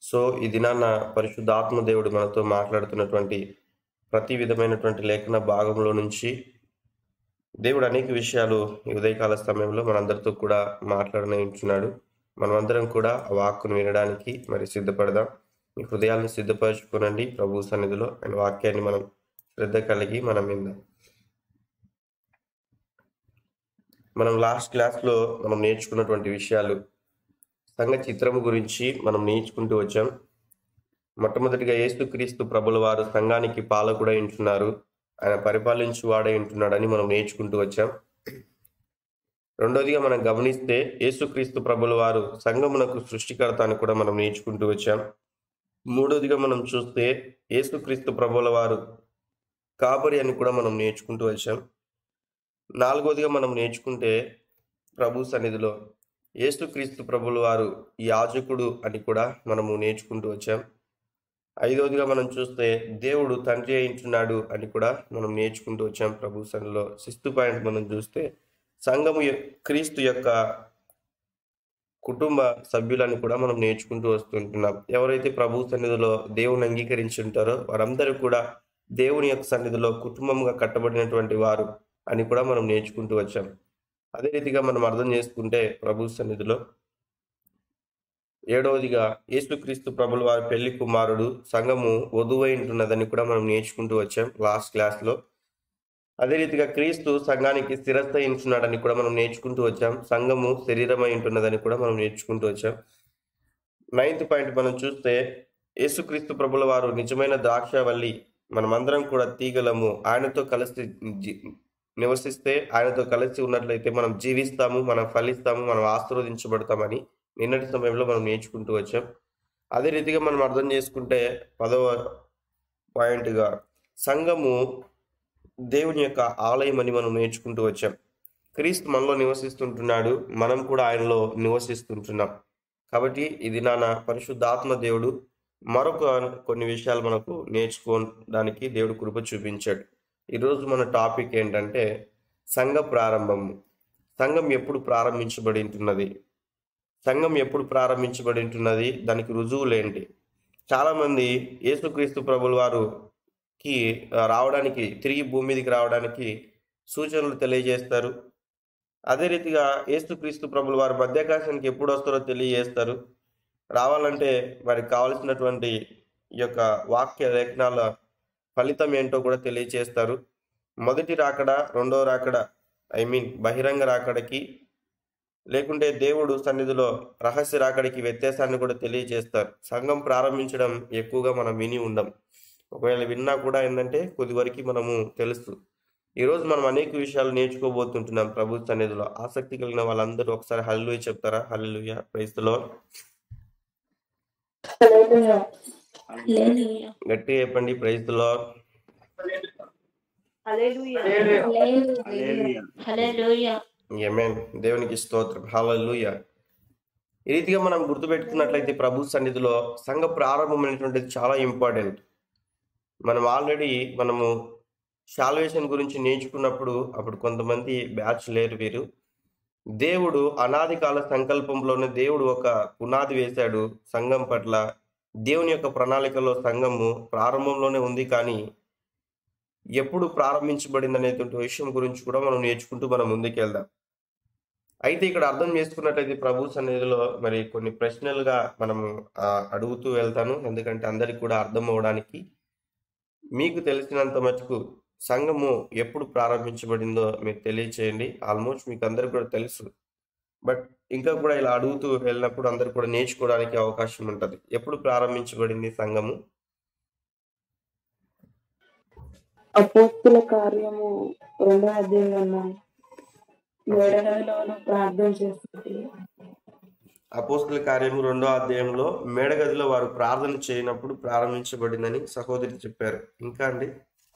So ఈ దినాన పరిశుద్ధాత్మ దేవుడు మనతో మాట్లాడుతున్నటువంటి ప్రతి విధమైనటువంటి లేఖన భాగంలో నుంచి దేవుడు అనేక విషయాలు ఈ ఉదయకాల సమయంలో మనందరితో కూడా మాట్లాడనించున్నాడు. మనమందరం కూడా ఆ వాక్కును వినడానికి మరి సిద్ధపడదాం. మీ హృదయాలను సిద్ధపరచుకోనండి. ప్రభు సన్నిధిలో ఆయన వాక్యాన్ని మనం శ్రద్ధ కలిగి మనం విందాం. మనం లాస్ట్ క్లాస్లో మనం నేర్చుకున్నటువంటి విషయాలు సంఘ చిత్రము గురించి మనం నేర్చుకుంటూ వచ్చాం. మొట్టమొదటిగా యేసుక్రీస్తు ప్రభుల వారు సంఘానికి పాలకుడై ఉంటున్నారు, ఆయన పరిపాలించు వాడై ఉంటున్నాడని మనం నేర్చుకుంటూ వచ్చాం. రెండోదిగా మనం గమనిస్తే యేసుక్రీస్తు ప్రభుల వారు సంఘమునకు సృష్టికర్త అని కూడా మనం నేర్చుకుంటూ వచ్చాం. మూడోదిగా మనం చూస్తే యేసుక్రీస్తు ప్రభుల వారు కాపరి అని కూడా మనం నేర్చుకుంటూ వచ్చాం. నాలుగోదిగా మనం నేర్చుకుంటే ప్రభు సన్నిధిలో యేసుక్రీస్తు ప్రభుల వారు యాజకుడు అని కూడా మనము నేర్చుకుంటూ వచ్చాం. ఐదవదిగా మనం చూస్తే దేవుడు తండ్రి అయింటున్నాడు అని కూడా మనం నేర్చుకుంటూ వచ్చాం. ప్రభు సన్నిధిలో సిక్స్త్ పాయింట్ మనం చూస్తే సంఘము క్రీస్తు యొక్క కుటుంబ సభ్యులని కూడా మనం నేర్చుకుంటూ వస్తుంటున్నాం. ఎవరైతే ప్రభు సన్నిధిలో దేవుని అంగీకరించి ఉంటారో వారందరూ కూడా దేవుని యొక్క సన్నిధిలో కుటుంబంగా కట్టబడినటువంటి వారు అని కూడా మనం నేర్చుకుంటూ వచ్చాం. అదే రీతిగా మనం అర్థం చేసుకుంటే ప్రభు సన్నిధిలో ఏడవదిగా యేసుక్రీస్తు ప్రభుల వారి పెళ్లి కుమారుడు సంఘము వధువై ఉంటున్నదని కూడా మనం నేర్చుకుంటూ వచ్చాం లాస్ట్ క్లాస్లో. అదే రీతిగా క్రీస్తు సంఘానికి స్థిరస్థ ఉంటున్నాడని కూడా మనం నేర్చుకుంటూ వచ్చాం. సంఘము శరీరమై ఉంటున్నదని కూడా మనం నేర్చుకుంటూ వచ్చాం. నైన్త్ పాయింట్ మనం చూస్తే యేసుక్రీస్తు ప్రభుల వారు నిజమైన ద్రాక్షవల్లి, మనమందరం కూడా తీగలము, ఆయనతో కలిసి నివసిస్తే ఆయనతో కలిసి ఉన్నట్లయితే మనం జీవిస్తాము, మనం ఫలిస్తాము, మనం ఆశీర్వదించబడతామని నిన్నటి సమయంలో మనం నేర్చుకుంటూ వచ్చాం. అదే రీతిగా మనం అర్థం చేసుకుంటే 10వ పాయింట్గా సంఘము దేవుని యొక్క ఆలయం అని మనం నేర్చుకుంటూ వచ్చాం. క్రీస్తు మనలో నివసిస్తుంటున్నాడు, మనం కూడా ఆయనలో నివసిస్తుంటున్నాం. కాబట్టి ఇది నాన్న పరిశుద్ధాత్మ దేవుడు మరొక కొన్ని విషయాలు మనకు నేర్చుకోవడానికి దేవుడు కృప చూపించాడు. ఈరోజు మన టాపిక్ ఏంటంటే సంఘ ప్రారంభము. సంఘం ఎప్పుడు ప్రారంభించబడి ఉంటున్నది, సంఘం ఎప్పుడు ప్రారంభించబడి ఉంటున్నది, దానికి రుజువులు ఏంటి? చాలామంది యేసుక్రీస్తు ప్రభుల వారుకి రావడానికి, తిరిగి భూమి మీదకి రావడానికి సూచనలు తెలియజేస్తారు. అదే రీతిగా యేసుక్రీస్తు ప్రభుల వారు మధ్యాకాశానికి ఎప్పుడు వస్తారో తెలియజేస్తారు. రావాలంటే వారికి కావలసినటువంటి ఈ యొక్క వాక్య లేఖనాల ఫలితం ఏంటో కూడా తెలియజేస్తారు. మొదటి రాకడ, రెండో రాకడ, బహిరంగ రాకడకి లేకుంటే దేవుడు సన్నిధిలో రహస్య రాకడికి వ్యత్యాసాన్ని కూడా తెలియజేస్తారు. సంఘం ప్రారంభించడం ఎక్కువగా మనం విని ఉండం, ఒకవేళ విన్నా కూడా ఏంటంటే కొద్ది వరకు మనము తెలుసు. ఈరోజు మనం అనేక విషయాలు నేర్చుకోబోతుంటున్నాం ప్రభు సన్నిధిలో. ఆసక్తి కలిగిన వాళ్ళందరూ ఒకసారి హల్లెలూయా చెప్తారా? Hallelujah, praise the Lord. గట్టిగా చెప్పండి, ప్రైజ్ ది లార్డ్. ఆమేన్. దేవునికి స్తోత్రం, హల్లెలూయా. ఈ రీతిగా మనం గుర్తుపెట్టుకున్నట్లయితే ప్రభు సన్నిధిలో సంఘ ప్రారంభమైనటువంటిది చాలా ఇంపార్టెంట్. మనము సాల్వేషన్ గురించి నేర్చుకున్నప్పుడు అప్పుడు కొంతమంది బ్యాచ్ లేరు. వీరు దేవుడు అనాది కాల సంకల్పంలోనే దేవుడు ఒక పునాది వేశాడు సంఘం పట్ల. దేవుని యొక్క ప్రణాళికలో సంఘము ప్రారంభంలోనే ఉంది, కానీ ఎప్పుడు ప్రారంభించబడింది అనేటువంటి విషయం గురించి కూడా మనం నేర్చుకుంటూ మనం ముందుకెళ్దాం. అయితే ఇక్కడ అర్థం చేసుకున్నట్లయితే ప్రభు సన్నిధిలో మరి కొన్ని ప్రశ్నలుగా మనము అడుగుతూ వెళ్తాను, ఎందుకంటే అందరికి కూడా అర్థం అవడానికి. మీకు తెలిసినంత మటుకు సంఘము ఎప్పుడు ప్రారంభించబడిందో మీరు తెలియచేయండి. ఆల్మోస్ట్ మీకు అందరికి కూడా తెలుసు, బట్ ఇంకా కూడా ఇలా అడుగుతూ వెళ్ళినప్పుడు అందరు కూడా నేర్చుకోవడానికి అవకాశం ఉంటుంది. ఎప్పుడు ప్రారంభించబడింది సంఘము? అపోస్తుల కార్యము 2వ అధ్యాయంలో మేడగదిలో ప్రార్థన చేస్తుంది. అపోస్తుల కార్యము 2వ అధ్యాయంలో మేడగదిలో వారు ప్రార్థన చేయనప్పుడు ప్రారంభించబడిందని సహోదరి చెప్పారు. ఇంకా అండి?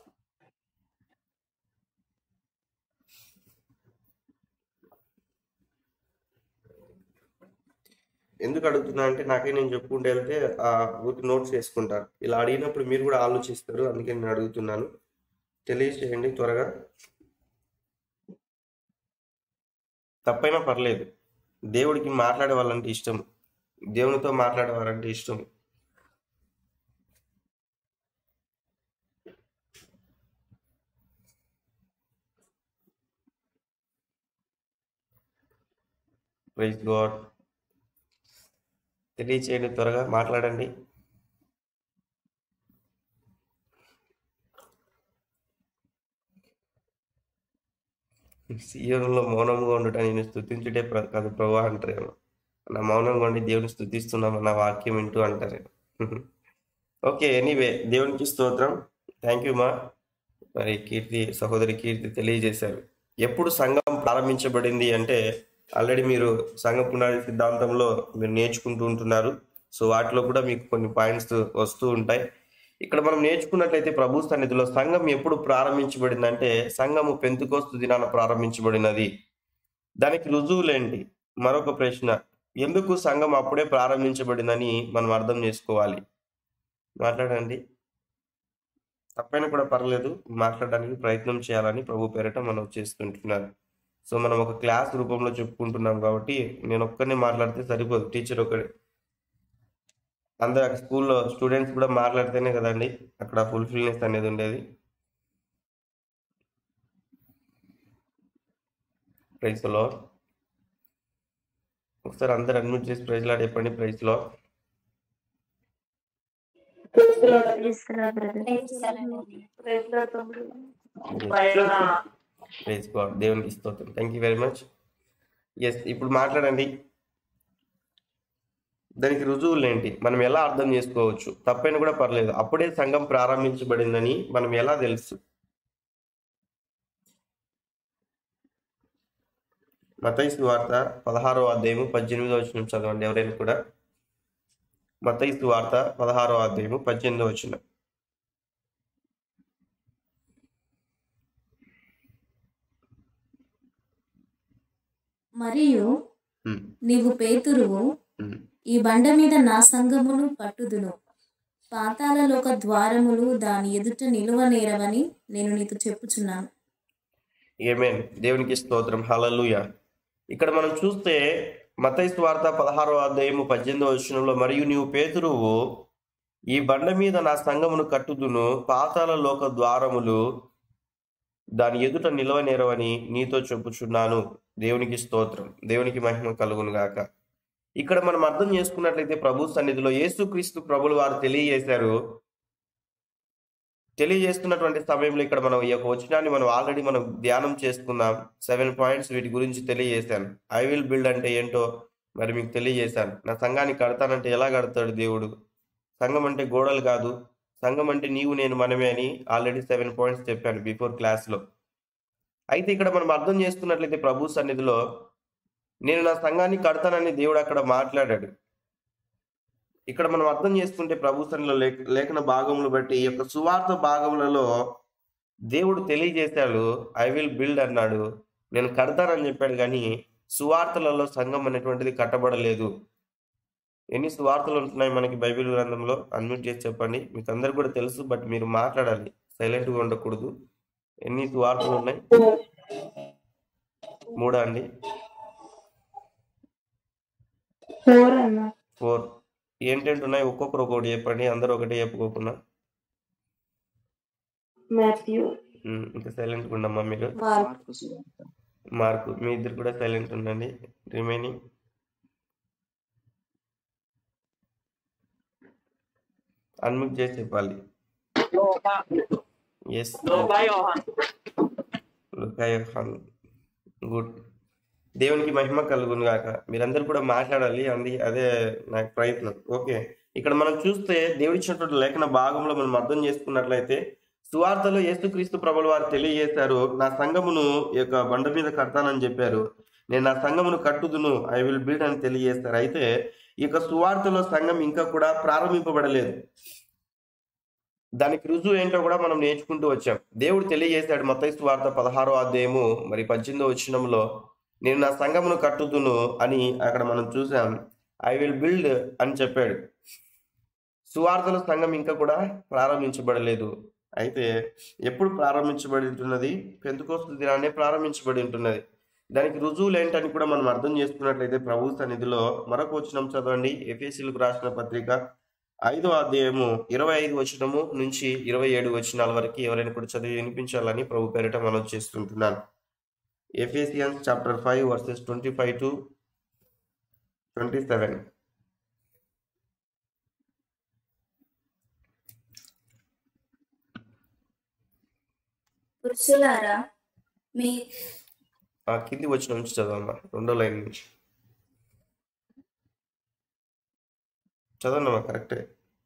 ఎందుకు అడుగుతున్నా అంటే నేను చెప్పుకుంటూ వెళ్తే ఊరికి నోట్స్ చేసుకుంటారు. ఇలా అడిగినప్పుడు మీరు కూడా ఆలోచిస్తారు, అందుకే నేను అడుగుతున్నాను. తెలియచేయండి త్వరగా, తప్పైనా పర్లేదు. దేవుడికి మాట్లాడే వాళ్ళంటే ఇష్టం, దేవునితో మాట్లాడే వాళ్ళంటే ఇష్టం. Praise God. తెలియచేయండి, త్వరగా మాట్లాడండి. సీయోనులో మౌనంగా ఉండుట నేను స్తుతించుటే కాదు ప్రభా అంటారేమో. నా మౌనంగా ఉండి దేవుని స్తుతిస్తున్నామన్న వాక్యం వింటూ అంటారేమో. ఓకే, ఎనీవే దేవునికి స్తోత్రం. థ్యాంక్ యూ మా. మరి కీర్తి, సహోదరి కీర్తి తెలియజేశారు. ఎప్పుడు సంఘం ప్రారంభించబడింది అంటే ఆల్రెడీ మీరు సంఘ పునాది సిద్ధాంతంలో మీరు నేర్చుకుంటూ ఉంటున్నారు. సో వాటిలో కూడా మీకు కొన్ని పాయింట్స్ వస్తూ ఉంటాయి. ఇక్కడ మనం నేర్చుకున్నట్లయితే ప్రభు సన్నిధిలో సంఘం ఎప్పుడు ప్రారంభించబడిందంటే సంఘము పెంతెకోస్తు దినాన ప్రారంభించబడినది. దానికి రుజువులేంటి? మరొక ప్రశ్న, ఎందుకు సంఘం అప్పుడే ప్రారంభించబడిందని మనం అర్థం చేసుకోవాలి. మాట్లాడండి, తప్పైనా కూడా పర్లేదు, మాట్లాడడానికి ప్రయత్నం చేయాలని ప్రభు పేరిట మనం చేస్తుంటున్నారు. సో మనం ఒక క్లాస్ రూపంలో చెప్పుకుంటున్నాం కాబట్టి నేను ఒక్కరిని మాట్లాడితే సరిపోదు. టీచర్ ఒకటి, అందరు స్కూల్లో స్టూడెంట్స్ కూడా మాట్లాడితేనే కదండి అక్కడ ఫుల్ఫిల్నెస్ అనేది ఉండేది. ప్రైజ్ లో ఒకసారి అందరు అడ్మిట్ చేసి ప్రైజ్ లాడ్ చెప్పండి. ప్రైజ్ లో ప్రైజ్ గాడ్, దేవునికి స్తోత్రం. Thank you very much. Yes, ఇప్పుడు మాట్లాడండి. దానికి రుజువులు ఏంటి, మనం ఎలా అర్థం చేసుకోవచ్చు? తప్పైనా కూడా పర్లేదు, అప్పుడే సంఘం ప్రారంభించబడిందని మనం ఎలా తెలుసు? మత్తయి సువార్త 16వ అధ్యాయము 18వ వచనం చదవండి ఎవరైనా కూడా. మత్తయి సువార్త 16వ అధ్యాయము 18వ వచనం. మరియు నీవు పేతురువు, ఈ బండ మీద నా సంఘమును కట్టుదును, పాతాళలోక ద్వారములు దాని ఎదుట నిలువనేరవని నేను నీకు చెప్పుచున్నాను. ఆమేన్. దేవునికి స్తోత్రం. హల్లెలూయా. ఇక్కడ మనం చూస్తే మత్తయి సువార్త 16వ అధ్యాయము 18వ వచనంలో, మరియు నీవు పేతురువు, ఈ బండ మీద నా సంఘమును కట్టుదును, పాతాళ లోక ద్వారములు దాని ఎదుట నిలవనేరవని నీతో చెప్పుచున్నాను. దేవునికి స్తోత్రం, దేవునికి మహిమ కలుగును గాక. ఇక్కడ మనం అర్థం చేసుకున్నట్లయితే ప్రభు సన్నిధిలో యేసుక్రీస్తు ప్రభులు వారు తెలియజేస్తున్నటువంటి సమయంలో ఇక్కడ మనం ఈ యొక్క వచనాన్ని మనం ఆల్రెడీ మనం ధ్యానం చేసుకున్నాం. 7 పాయింట్స్ వీటి గురించి తెలియజేశాను. ఐ విల్ బిల్డ్ అంటే ఏంటో మరి మీకు తెలియజేశాను. నా సంఘాన్ని కడతానంటే ఎలా కడతాడు దేవుడు? సంఘం అంటే గోడలు కాదు, సంఘం అంటే నీవు నేను మనమే అని ఆల్రెడీ 7 పాయింట్స్ చెప్పాను బిఫోర్ క్లాస్లో. అయితే ఇక్కడ మనం అర్థం చేసుకున్నట్లయితే ప్రభు సన్నిధిలో నేను నా సంఘాన్ని కడతానని దేవుడు అక్కడ మాట్లాడాడు. ఇక్కడ మనం అర్థం చేసుకుంటే ప్రభు సన్నిధిలో లేఖన భాగములు బట్టి ఈ యొక్క సువార్త భాగములలో దేవుడు తెలియజేశాడు, ఐ విల్ బిల్డ్ అన్నాడు, నేను కడతానని చెప్పాడు. కానీ సువార్తలలో సంఘం అనేటువంటిది కట్టబడలేదు. ఎన్ని సువార్తలు ఉంటున్నాయి మనకి బైబిల్ గ్రంథంలో? అన్మ్యూట్ చేసి చెప్పండి. మీకు అందరు కూడా తెలుసు, బట్ మీరు మాట్లాడాలి, సైలెంట్గా ఉండకూడదు. ఎన్ని సువార్తలు ఉన్నాయి? 3 అండి? 4. ఏంటంటే ఉన్నాయి? ఒక్కొక్కరు ఒకటి చెప్పండి, అందరూ ఒకటే చెప్పుకోకుండా. ఇంకా సైలెంట్గా ఉండమ్మా మీరు. మార్కు, మీ ఇద్దరు కూడా సైలెంట్ ఉండండి. రిమైనింగ్ అన్మ్యూట్ చేసి చెప్పాలి. Yes, good. దేవునికి మహిమ కలుగును గాక. మీరందరూ కూడా మాట్లాడాలి, అదే నాకు ప్రయత్నం. ఓకే, ఇక్కడ మనం చూస్తే దేవుడిచ్చినటువంటి లేఖన భాగంలో మనం అర్థం చేసుకున్నట్లయితే సువార్తలో యేసుక్రీస్తు ప్రభులు వారు తెలియజేశారు, నా సంఘమును ఈ యొక్క బండ మీద కడతానని చెప్పారు, నేను నా సంఘమును కట్టుదును, ఐ విల్ బిల్డ్ అని తెలియజేస్తారు. అయితే ఈ యొక్క సువార్తలో సంఘం ఇంకా కూడా ప్రారంభింపబడలేదు. దానికి రుజువు ఏంటో కూడా మనం నేర్చుకుంటూ వచ్చాం. దేవుడు తెలియజేశాడు మత్తయి సువార్త 16వ అధ్యాయము మరి 18వ వచనంలో, నేను నా సంఘమును కట్టుదును అని అక్కడ మనం చూసాం. ఐ విల్ బిల్డ్ అని చెప్పాడు. సువార్తలో సంఘం ఇంకా కూడా ప్రారంభించబడలేదు. అయితే ఎప్పుడు ప్రారంభించబడి ఉంటున్నది? పెంతెకోస్తు దినాన్నే ప్రారంభించబడి ఉంటున్నది. దానికి రుజువులు ఏంటని కూడా మనం అర్థం చేసుకున్నట్లయితే ప్రభు సన్నిధిలో మరొక వచనం చదవండి. ఎఫెసీయులకు రాసిన పత్రిక 5వ అధ్యాయము 25 వచనము నుంచి 27 వచనాల వరకు ఎవరైనా కూడా చదివి వినిపించాలని ప్రభు పేరిట మనం చేస్తుంటున్నాను. Ephesians chapter 5 verses 25 to 27. పురుషులారా మీ కింది వచ్చిన నుంచి చదవమ్మా, 2వ లైన్ నుంచి చదవమ్మా. కరెక్టే.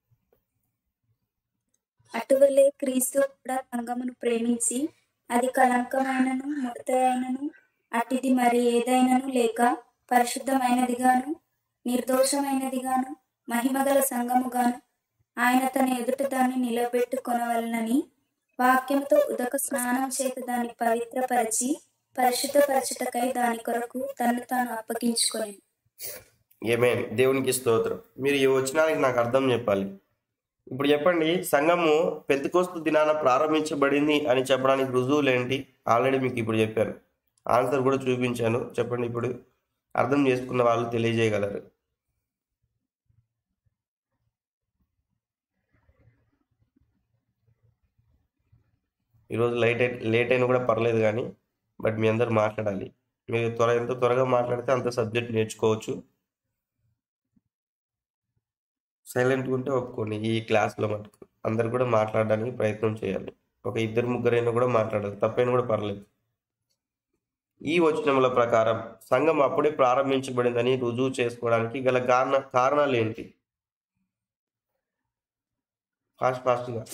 అటువలే క్రీస్తు కూడా సంఘమును ప్రేమించి అది కళంకమైనను ముడతైనను అటిది మరి ఏదైనను లేక పరిశుద్ధమైనదిగాను నిర్దోషమైనదిగాను మహిమగల సంఘముగాను ఆయన తన ఎదుట దాన్ని నిలబెట్టుకొనవలనని వాక్యముతో ఉదక స్నానం చేత దాన్ని పవిత్రపరచి పరిశుద్ధపరచుటకై దాని కొరకు తను తాను అప్పగించుకొని. ఆమేన్. దేవునికి స్తోత్రం. మీరు ఈ వచనానికి నాకు అర్థం చెప్పాలి. ఇప్పుడు చెప్పండి, సంఘము పెంతెకోస్తు దినాన ప్రారంభించబడింది అని చెప్పడానికి రుజువులు ఏంటి? ఆల్రెడీ మీకు ఇప్పుడు చెప్పాను, ఆన్సర్ కూడా చూపించాను. చెప్పండి, ఇప్పుడు అర్థం చేసుకున్న వాళ్ళు తెలియజేయగలరు. ఈరోజు లేట్ అయినా కూడా పర్లేదు కానీ బట్ మీ అందరు మాట్లాడాలి. మీరు ఎంత త్వరగా మాట్లాడితే అంత సబ్జెక్ట్ నేర్చుకోవచ్చు. సైలెంట్గా ఉంటే ఒప్పుకోండి. ఈ క్లాస్లో మటుకు అందరు కూడా మాట్లాడడానికి ప్రయత్నం చేయాలి. ఒక 2-3 అయినా కూడా మాట్లాడాలి, తప్పైనా కూడా పర్లేదు. ఈ వచనముల ప్రకారం సంఘం అప్పుడే ప్రారంభించబడిందని రుజువు చేసుకోవడానికి గల కారణాలు ఏంటి? ఫాస్ట్గా.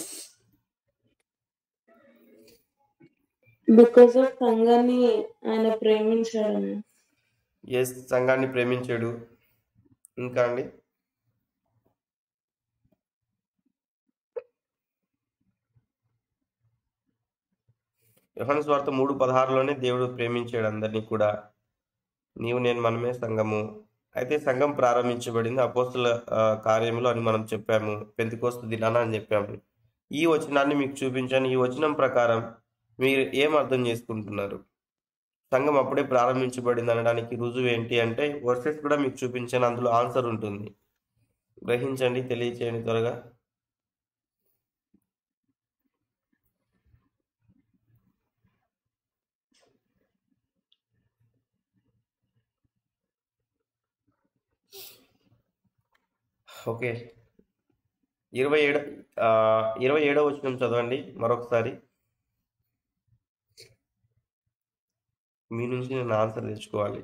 బికాస్ ఆఫ్ సంఘాన్ని ఆయన ప్రేమించాడు. ఎస్, సంఘాన్ని ప్రేమించాడు. ఇంకా అండి, యోహాను సువార్త 3:16లోనే దేవుడు ప్రేమించాడు అందరినీ కూడా. నీవు నేను మనమే సంఘము. అయితే సంఘం ప్రారంభించబడింది అపోస్తలుల కార్యములు అని మనం చెప్పాము, పెంతెకోస్తు దినాన అని చెప్పాము. ఈ వచనాన్ని మీకు చూపించాను. ఈ వచనం ప్రకారం మీరు ఏం అర్థం చేసుకుంటున్నారు? సంఘం అప్పుడే ప్రారంభించబడింది అనడానికి రుజువు ఏంటి అంటే వర్సెస్ కూడా మీకు చూపించాను, అందులో ఆన్సర్ ఉంటుంది. గ్రహించండి, తెలియచేయండి త్వరగా. ఓకే, 27వ వచనం చదవండి మరొకసారి. మీ నుంచి నేను ఆన్సర్ తెచ్చుకోవాలి.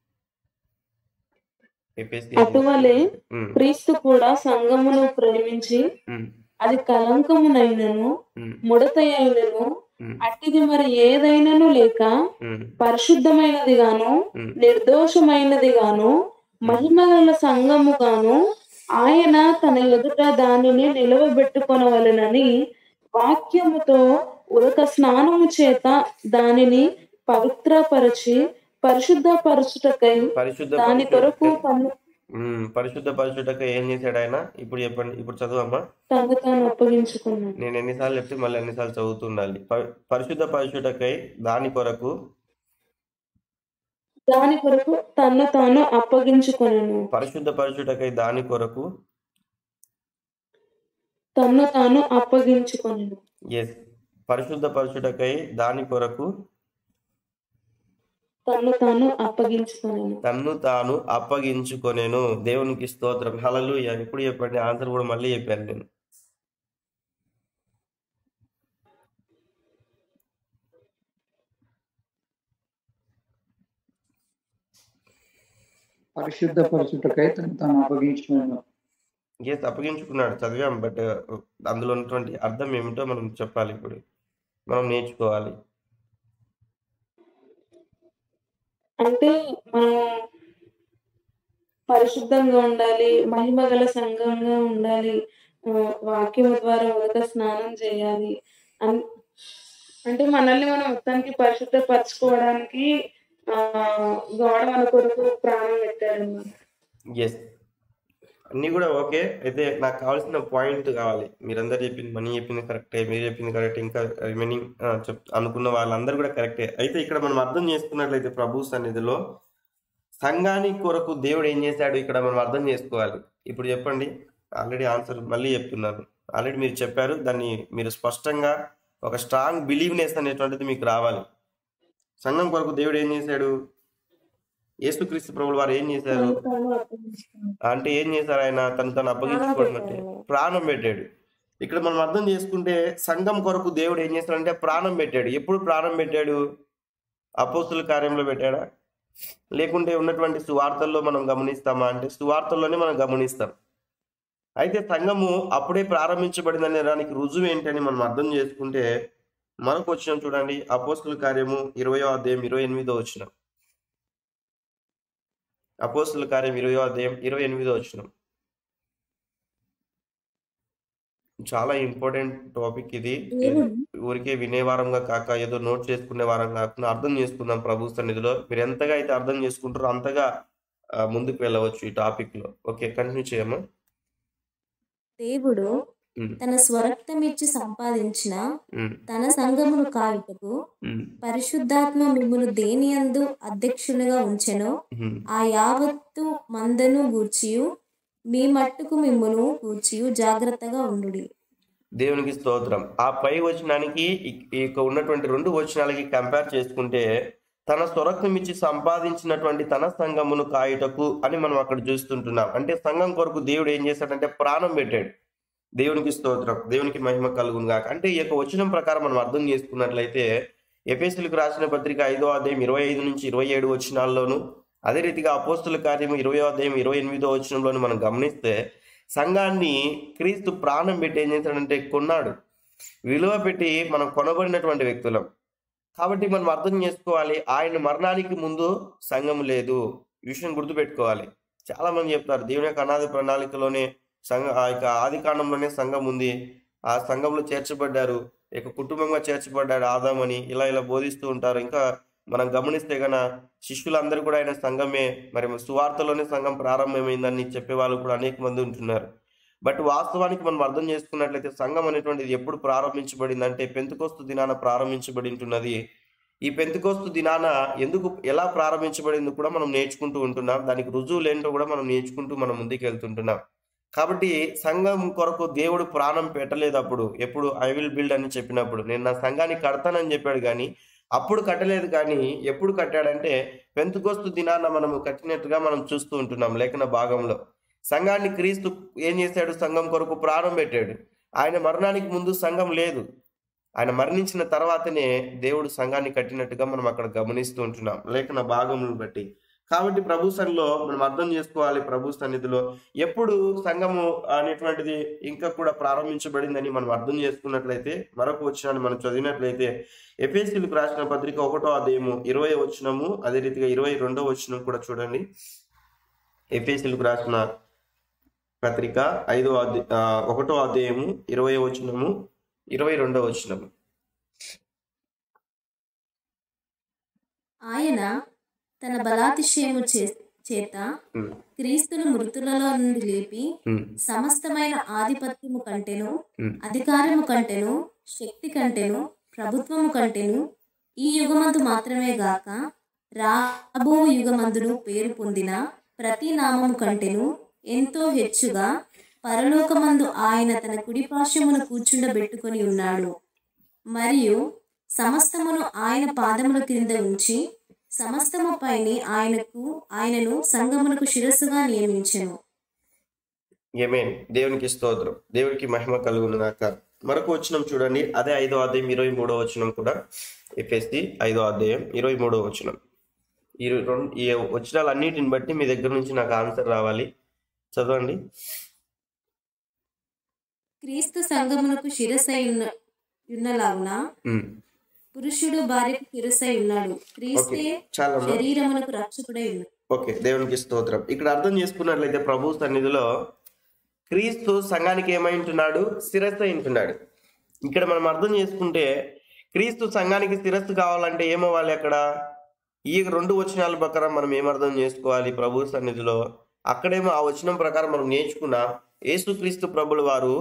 అటువలే క్రీస్తు కూడా సంఘమును ప్రేమించి అది కలంకమునైనను ముడతయైనను అట్టిది మరి ఏదైనను లేక పరిశుద్ధమైనది గాను నిర్దోషమైనది గాను మహిమగల సంఘము గాను ఆయన తన ఎదుట దానిని నిలవబెట్టుకొనవలెనని వాక్యముతో ఉదక స్నానము చేత దానిని పవిత్రపరచి పరిశుద్ధపరచుటకై దాని కొరకు పరిశుద్ధపరచుటకై ఏం చేశాడు ఆయన? ఇప్పుడు చెప్పండి, ఇప్పుడు చదువమ్మా. తను తాను అప్పగించుకున్నాడు. నేను ఎన్నిసార్లు చెప్తే మళ్ళీ ఎన్నిసార్లు చదువుతుండాలి. పరిశుద్ధపరచుటకై దాని కొరకు తను తాను అప్పగించుకొనెను. పరిశుద్ధపరచుటకై దాని కొరకు తను తాను అప్పగించుకొనెను. ఎస్, పరిశుద్ధపరచుటకై దాని కొరకు తను తాను అప్పగించుకొనెను. తన్ను తాను అప్పగించుకొనెను. దేవునికి స్తోత్రం. హల్లెలూయా. ఇప్పుడు చెప్పండి, ఆన్సర్ కూడా మళ్ళీ చెప్పాను నేను. పరిశుద్ధపరచుటకై తను తాను అప్పగించుకున్నాడు. ఎస్, అప్పగించుకున్నాడు, చదివాం. బట్ అందులో ఉన్నటువంటి అర్థం ఏమిటో మనం చెప్పాలి, ఇప్పుడు మనం నేర్చుకోవాలి. అంటే మనం పరిశుద్ధంగా ఉండాలి, మహిమగల సంఘంగా ఉండాలి, వాక్యం ద్వారా ఉదక స్నానం చేయాలి. అంటే మనల్ని మనం మొత్తానికి పరిశుద్ధపరచుకోవడానికి గోడ మన కొరకు ప్రాణం పెట్టాడు. ఎస్, అన్నీ కూడా ఓకే. అయితే నాకు కావాల్సిన పాయింట్ కావాలి. మీరందరూ చెప్పింది, మనీ చెప్పింది కరెక్టే, మీరు చెప్పింది కరెక్ట్, ఇంకా రిమైనింగ్ అనుకున్న వాళ్ళందరూ కూడా కరెక్టే. అయితే ఇక్కడ మనం అర్థం చేసుకున్నట్లయితే ప్రభు సన్నిధిలో సంఘాని కొరకు దేవుడు ఏం చేశాడు ఇక్కడ మనం అర్థం చేసుకోవాలి. ఇప్పుడు చెప్పండి, ఆల్రెడీ ఆన్సర్ మళ్ళీ చెప్తున్నాను. ఆల్రెడీ మీరు చెప్పారు, దాన్ని మీరు స్పష్టంగా ఒక స్ట్రాంగ్ బిలీవ్నెస్ అనేటువంటిది మీకు రావాలి. సంఘం కొరకు దేవుడు ఏం చేశాడు? యేసుక్రీస్తు ప్రభులు వారు ఏం చేశారు అంటే ఏం చేశారు? ఆయన తను అప్పగించుకోవడం అంటే ప్రాణం పెట్టాడు. ఇక్కడ మనం అర్థం చేసుకుంటే సంఘం కొరకు దేవుడు ఏం చేస్తాడంటే ప్రాణం పెట్టాడు. ఎప్పుడు ప్రాణం పెట్టాడు? అపోస్తుల కార్యంలో పెట్టాడా? లేకుంటే ఉన్నటువంటి సువార్తల్లో మనం గమనిస్తామా అంటే సువార్తల్లోనే మనం గమనిస్తాం. అయితే సంఘము అప్పుడే ప్రారంభించబడిందనే దానికి రుజువు ఏంటని మనం అర్థం చేసుకుంటే మనకు వచ్చిన చూడండి, అపోస్తుల కార్యము 20వ అధ్యాయం 28వ వచనం. అపోస్తుల కార్యం 20వ అధ్యాయం 28వ వచనం. చాలా ఇంపార్టెంట్ టాపిక్ ఇది. ఊరికే వినేవారంగా కాక ఏదో నోట్ చేసుకునే వారం కాకుండా అర్థం చేసుకుందాం ప్రభు సన్నిధిలో. మీరు ఎంతగా అయితే అర్థం చేసుకుంటారో అంతగా ముందుకు వెళ్ళవచ్చు ఈ టాపిక్ లో. ఓకే, కంటిన్యూ చేయమ్మా. దేవుడు తన స్వరక్తమిచ్చి సంపాదించిన తన సంఘమును కాయుటకు పరిశుద్ధాత్మ మిమ్మును దేనియందు అధ్యక్షులుగా ఉంచెనో ఆ యావత్తు మందను గూర్చియు మీ మట్టుకు మిమ్మును గూర్చియు జాగ్రత్తగా ఉండుడి. దేవునికి స్తోత్రం. ఆ పై వచనానికి ఇక ఉన్నటువంటి 2 వచనాలకి కంపేర్ చేసుకుంటే తన స్వరక్తం ఇచ్చి సంపాదించినటువంటి తన సంఘమును కాయుటకు అని మనం అక్కడ చూస్తుంటున్నాం. అంటే సంఘం కొరకు దేవుడు ఏం చేశాడంటే ప్రాణం పెట్టాడు. దేవునికి స్తోత్రం, దేవునికి మహిమ కలుగును గాక. అంటే ఈ యొక్క వచనం ప్రకారం మనం అర్థం చేసుకున్నట్లయితే ఎఫెసీయులకు రాసిన పత్రిక 5వ అధ్యాయం 25 నుంచి 27 వచనాల్లోను, అదే రీతిగా అపోస్తుల కార్యము 20వ అధ్యాయం 28వ వచనంలోను మనం గమనిస్తే సంఘాన్ని క్రీస్తు ప్రాణం పెట్టి ఏం చేశాడంటే కొన్నాడు. విలువ పెట్టి మనం కొనబడినటువంటి వ్యక్తులం. కాబట్టి మనం అర్థం చేసుకోవాలి, ఆయన మరణానికి ముందు సంఘం లేదు. ఈ విషయం గుర్తుపెట్టుకోవాలి. చాలా మంది చెప్తారు దేవుని యొక్క అనాది ప్రణాళికలోనే ఆ యొక్క ఆది కాండంలోనే సంఘం ఉంది, ఆ సంఘంలో చేర్చబడ్డారు, ఇక కుటుంబంగా చేర్చబడ్డాడు ఆదాం అని ఇలా బోధిస్తూ ఉంటారు. ఇంకా మనం గమనిస్తే గన శిష్యులందరూ కూడా ఆయన సంఘమే, మరి సువార్తలోనే సంఘం ప్రారంభమైందని చెప్పే వాళ్ళు కూడా అనేక మంది ఉంటున్నారు. బట్ వాస్తవానికి మనం అర్థం చేసుకున్నట్లయితే సంఘం అనేటువంటిది ఎప్పుడు ప్రారంభించబడింది అంటే పెంతెకోస్తు దినాన ప్రారంభించబడి ఉంటున్నది. ఈ పెంతెకోస్తు దినాన ఎలా ప్రారంభించబడింది కూడా మనం నేర్చుకుంటూ ఉంటున్నాం. దానికి రుజువులు ఏంటో కూడా మనం నేర్చుకుంటూ మనం ముందుకు వెళ్తుంటున్నాం. కాబట్టి సంఘం కొరకు దేవుడు ప్రాణం పెట్టలేదు. అప్పుడు ఎప్పుడు ఐ విల్ బిల్డ్ అని చెప్పినప్పుడు నేను నా సంఘాన్ని కడతానని చెప్పాడు, కానీ అప్పుడు కట్టలేదు. కానీ ఎప్పుడు కట్టాడంటే పెంతెకోస్తు దినాన మనము కట్టినట్టుగా మనం చూస్తూ ఉంటున్నాం లేఖన భాగంలో. సంఘాన్ని క్రీస్తు ఏం చేశాడు? సంఘం కొరకు ప్రాణం పెట్టాడు. ఆయన మరణానికి ముందు సంఘం లేదు. ఆయన మరణించిన తర్వాతనే దేవుడు సంఘాన్ని కట్టినట్టుగా మనం అక్కడ గమనిస్తూ ఉంటున్నాం లేఖన భాగములను బట్టి. కాబట్టి ప్రభు సన్నిధిలో మనం అర్థం చేసుకోవాలి, ప్రభు సన్నిధిలో ఎప్పుడు సంఘము అనేటువంటిది ఇంకా కూడా ప్రారంభించబడిందని మనం అర్థం చేసుకున్నట్లయితే మరొక వచనాన్ని మనం చదివినట్లయితే ఎఫెసీయులకు రాసిన పత్రిక 1వ అధ్యాయము 20వ వచనము, అదే రీతిగా 22వ వచనం కూడా చూడండి. ఎఫెసీయులకు రాసిన పత్రిక 1వ అధ్యాయము 20వ వచనము 22వ వచనము. ఆయన తన బలాతిశయము చేత క్రీస్తును మృతులలో నుండి లేపి సమస్తమైన ఆధిపత్యము కంటెను, అధికారము కంటెను, శక్తి కంటెను, ప్రభుత్వము కంటెను ఈ యుగమందు మాత్రమే గాక రాబో యుగమందును పేరు పొందిన ప్రతి నామము కంటెను ఎంతో హెచ్చుగా పరలోకమందు ఆయన తన కుడిపార్శ్వమున కూర్చుండబెట్టుకొని ఉన్నాడు. మరియు సమస్తమును ఆయన పాదముల క్రింద ఉంచి సమస్తము పైని ఆయనను సంఘమునకు శిరస్సుగా నియమించెను. ఆమేన్. దేవునికి స్తోత్రం, దేవునికి మహిమ కలుగును గాక. మరొక వచనం చూడండి, అదే 5వ అధ్యాయం 23వ వచనం కూడా. ఎఫెసీ 5వ అధ్యాయం 23వ వచనం. ఈ వచనాలన్నిటిని బట్టి మీ దగ్గర నుంచి నాకు ఆన్సర్ రావాలి. చదవండి. క్రీస్తు సంఘమునకు శిరస్సై ఉన్నలాగున పురుషుడు భార్యకు శిరస్సై ఉన్నాడు. క్రీస్తే శరీరమునకు రక్షకుడై ఉన్నాడు. ఓకే, దేవునికి స్తోత్రం. ఇక్కడ అర్థం చేసుకున్నట్లయితే ప్రభు సన్నిధిలో క్రీస్తు సంఘానికి ఏమై ఉంటున్నాడు? శిరస్సు అయి ఉంటున్నాడు. ఇక్కడ మనం అర్థం చేసుకుంటే క్రీస్తు సంఘానికి శిరస్సు కావాలంటే ఏమవ్వాలి? అక్కడ ఈ 2 వచనాల ప్రకారం మనం ఏమర్థం చేసుకోవాలి ప్రభు సన్నిధిలో? అక్కడేమో ఆ వచనం ప్రకారం మనం నేర్చుకున్న యేసుక్రీస్తు ప్రభుల వారు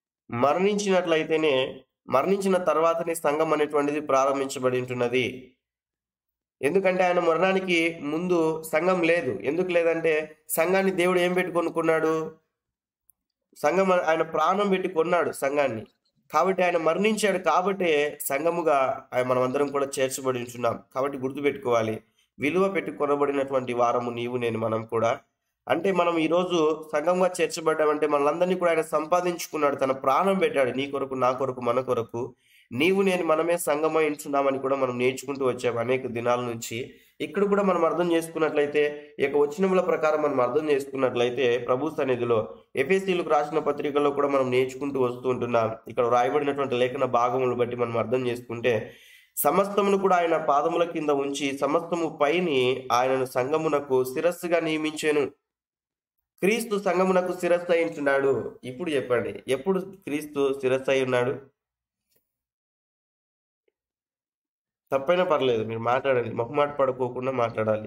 మరణించిన తర్వాతనే సంఘం అనేటువంటిది ప్రారంభించబడి ఉంటున్నది. ఎందుకంటే ఆయన మరణానికి ముందు సంఘం లేదు. ఎందుకు లేదంటే సంఘాన్ని దేవుడు ఏం పెట్టి కొనుక్కున్నాడు? సంఘం ఆయన ప్రాణం పెట్టి కొన్నాడు సంఘాన్ని. కాబట్టి ఆయన మరణించాడు, కాబట్టి సంఘముగా మనం అందరం కూడా చేర్చబడి ఉంటున్నాం. కాబట్టి గుర్తుపెట్టుకోవాలి, విలువ పెట్టి కొనబడినటువంటి వారము నీవు నేను మనం కూడా. అంటే మనం ఈరోజు సంఘంగా చేర్చబడ్డామంటే మనలందరినీ కూడా ఆయన సంపాదించుకున్నాడు, తన ప్రాణం పెట్టాడు నీ కొరకు, నా కొరకు, మన కొరకు. నీవు నేను మనమే సంఘమై ఉంటున్నామని కూడా మనం నేర్చుకుంటూ వచ్చాము అనేక దినాల నుంచి. ఇక్కడ కూడా మనం అర్థం చేసుకున్నట్లయితే, ఈ యొక్క వచనముల ప్రకారం మనం అర్థం చేసుకున్నట్లయితే ప్రభు సన్నిధిలో ఎఫెసీయులకు రాసిన పత్రికల్లో కూడా మనం నేర్చుకుంటూ వస్తూ ఉంటున్నాం. ఇక్కడ రాయబడినటువంటి లేఖన భాగములు బట్టి మనం అర్థం చేసుకుంటే, సమస్తమును కూడా ఆయన పాదముల కింద ఉంచి సమస్తము పైని ఆయనను సంఘమునకు శిరస్సుగా నియమించాను. క్రీస్తు సంఘమునకు శిరస్సు అయి ఉంటున్నాడు. ఇప్పుడు చెప్పండి, ఎప్పుడు క్రీస్తు శిరస్సు అయి ఉన్నాడు? తప్పైనా పర్లేదు, మీరు మాట్లాడండి, మొహమాట పడుకోకుండా మాట్లాడాలి.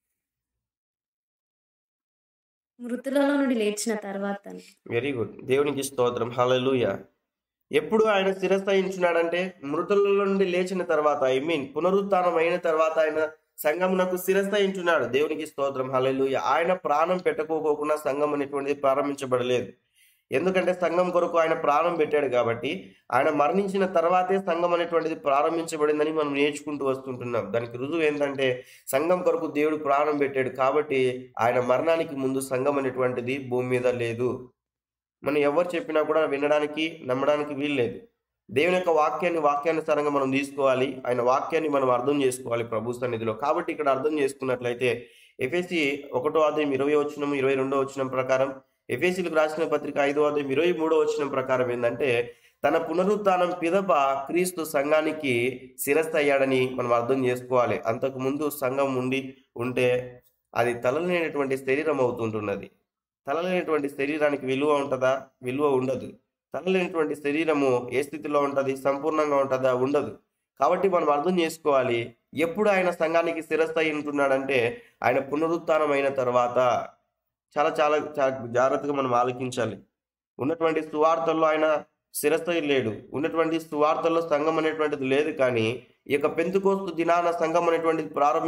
మృతులలో నుండి లేచిన తర్వాత. వెరీ గుడ్, దేవునికి స్తోత్రం, హల్లెలూయా. ఎప్పుడు ఆయన శిరస్సు అయి ఉంటున్నాడంటే మృతుల నుండి లేచిన తర్వాత, పునరుత్థానం అయిన తర్వాత ఆయన సంఘమునకు శిరస్సు అయి ఉంటున్నాడు. దేవునికి స్తోత్రం, హల్లెలూయా. ఆయన ప్రాణం పెట్టుకోకుండా సంఘం అనేటువంటిది ప్రారంభించబడలేదు. ఎందుకంటే సంఘం కొరకు ఆయన ప్రాణం పెట్టాడు కాబట్టి, ఆయన మరణించిన తర్వాతే సంఘం అనేటువంటిది ప్రారంభించబడిందని మనం నేర్చుకుంటూ వస్తుంటున్నాం. దానికి రుజువు ఏంటంటే, సంఘం కొరకు దేవుడు ప్రాణం పెట్టాడు కాబట్టి ఆయన మరణానికి ముందు సంఘం అనేటువంటిది భూమి మీద లేదు. మనం ఎవరు చెప్పినా కూడా వినడానికి, నమ్మడానికి వీల్లేదు. దేవుని యొక్క వాక్యానుసారంగా మనం తీసుకోవాలి. ఆయన వాక్యాన్ని మనం అర్థం చేసుకోవాలి ప్రభు సన్నిధిలో. కాబట్టి ఇక్కడ అర్థం చేసుకున్నట్లయితే ఎఫెసీ 1:20 22 ప్రకారం, ఎఫెసీలకు రాసిన పత్రిక 5:23 ప్రకారం ఏంటంటే, తన పునరుత్థానం పిదప క్రీస్తు సంఘానికి శిరస్సు అయ్యాడని మనం అర్థం చేసుకోవాలి. అంతకు ముందు సంఘం ఉంటే అది తలలేనటువంటి శరీరం అవుతుంటున్నది. తలలేనటువంటి శరీరానికి విలువ ఉంటుందా? విలువ ఉండదు. తలలేనటువంటి శరీరము ఏ స్థితిలో ఉంటుంది? సంపూర్ణంగా ఉంటుందా? ఉండదు. కాబట్టి మనం అర్థం చేసుకోవాలి, ఎప్పుడు ఆయన సంఘానికి శిరస్సు అయి ఉంటున్నాడంటే ఆయన పునరుత్థానం అయిన తర్వాత. చాలా చాలా చాలా జాగ్రత్తగా మనం ఆలోచించాలి. ఉన్నటువంటి సువార్తల్లో ఆయన శిరస్సు అయి లేడు. ఉన్నటువంటి సువార్తల్లో సంఘం అనేటువంటిది లేదు. కానీ ఈ యొక్క పెంతెకోస్తు దినాన సంఘం అనేటువంటిది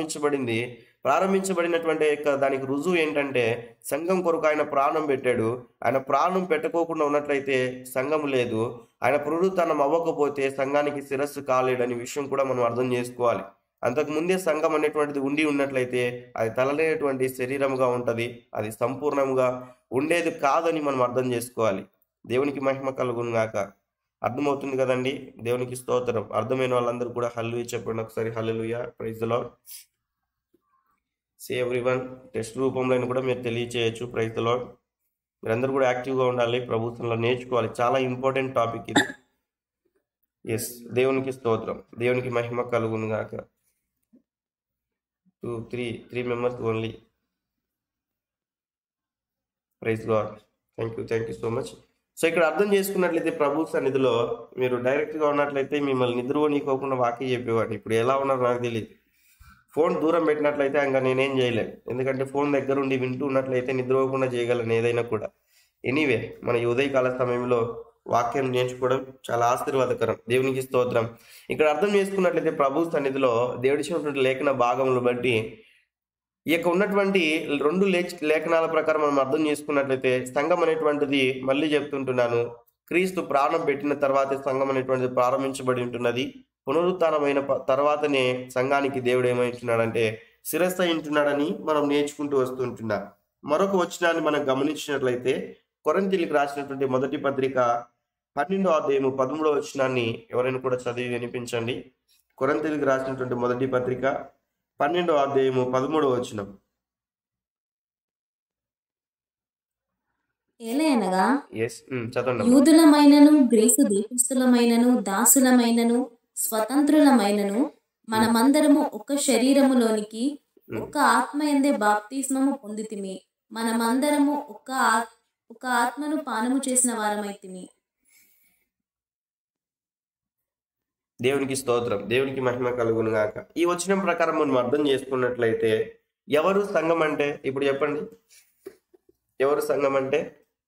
ప్రారంభించబడినటువంటి దానికి రుజువు ఏంటంటే, సంఘం కొరకు ఆయన ప్రాణం పెట్టాడు. ఆయన ప్రాణం పెట్టకోకుండా ఉన్నట్లయితే సంఘం లేదు. ఆయన పునరుత్థానం అవ్వకపోతే సంఘానికి శిరస్సు కాలేడని విషయం కూడా మనం అర్థం చేసుకోవాలి. అంతకు ముందే సంఘం అనేటువంటిది ఉన్నట్లయితే అది తలలేనటువంటి శరీరముగా ఉంటుంది. అది సంపూర్ణంగా ఉండేది కాదని మనం అర్థం చేసుకోవాలి. దేవునికి మహిమ కలుగును గాక. అర్థమవుతుంది కదండి? దేవునికి స్తోత్రం. అర్థమైన వాళ్ళందరూ కూడా హల్లెలూయా చెప్పండి ఒకసారి. Hallelujah, praise the Lord. Say everyone. Test రూపంలో కూడా మీరు తెలియచేయచ్చు. Praise the lord. మీరందరూ కూడా యాక్టివ్గా ఉండాలి, ప్రభుత్వంలో నేర్చుకోవాలి. చాలా ఇంపార్టెంట్ టాపిక్ ఇది. ఎస్, దేవునికి స్తోత్రం, దేవునికి మహిమ కలుగును గాక. 3 members only. Praise God. Thank you so much. So ఇక్కడ అర్థం చేసుకున్నట్లయితే ప్రభు సన్నిధిలో మీరు డైరెక్ట్గా ఉన్నట్లయితే మిమ్మల్ని నిద్రపోనీకోకుండా వాక్యం చెప్పేవాడిని. ఇప్పుడు ఎలా ఉన్నారో నాకు తెలియదు. ఫోన్ దూరం పెట్టినట్లయితే ఇంకా నేనేం చేయలేను. ఎందుకంటే ఫోన్ దగ్గర ఉండి వింటూ ఉన్నట్లయితే నిద్రపోకుండా చేయగలను ఏదైనా కూడా. ఎనీవే, మన ఈ ఉదయకాల సమయంలో వాక్యం నేర్చుకోవడం చాలా ఆశీర్వాదకరం. దేవునికి స్తోత్రం. ఇక్కడ అర్థం చేసుకున్నట్లయితే ప్రభు సన్నిధిలో దేవుడిచ్చినటువంటి లేఖన భాగములు బట్టి ఈ యొక్క ఉన్నటువంటి 2 లేఖనాల ప్రకారం మనం అర్థం చేసుకున్నట్లయితే, సంఘం అనేటువంటిది, మళ్ళీ చెప్తుంటున్నాను, క్రీస్తు ప్రాణం పెట్టిన తర్వాతే సంఘం అనేటువంటిది ప్రారంభించబడి ఉంటున్నది. పునరుత్థానమైన తర్వాతనే సంఘానికి దేవుడు ఏమైంటున్నాడంటే శిరస్సు అయి ఉంటున్నాడని మనం నేర్చుకుంటూ వస్తుంటున్నాం. మరొక వచనాన్ని మనం గమనించినట్లయితే, కొరింథీయులకు రాసినటువంటి మొదటి పత్రిక 12:13 ఎవరైనా కూడా చదివి వినిపించండి. కొరింథీయులకు రాసినటువంటి మొదటి పత్రిక 12:13. ఏలయనగా చదవండి. యూదులమైనను గ్రీసు దేశస్థులమైనను దాసులమైనను స్వతంత్రులమైనను మనమందరము ఒక శరీరములోనికి ఒక ఆత్మ యందే బాప్తిస్మము పొందితిమి. మనమందరము ఒక ఆత్మను పానము చేసిన వారమైతిమి. దేవునికి స్తోత్రం, దేవునికి మహిమ కలుగును గాక. ఈ వచనం ప్రకారం మనం అర్థం చేసుకున్నట్లయితే, ఎవరు సంఘం అంటే? ఇప్పుడు చెప్పండి, ఎవరు సంఘం అంటే?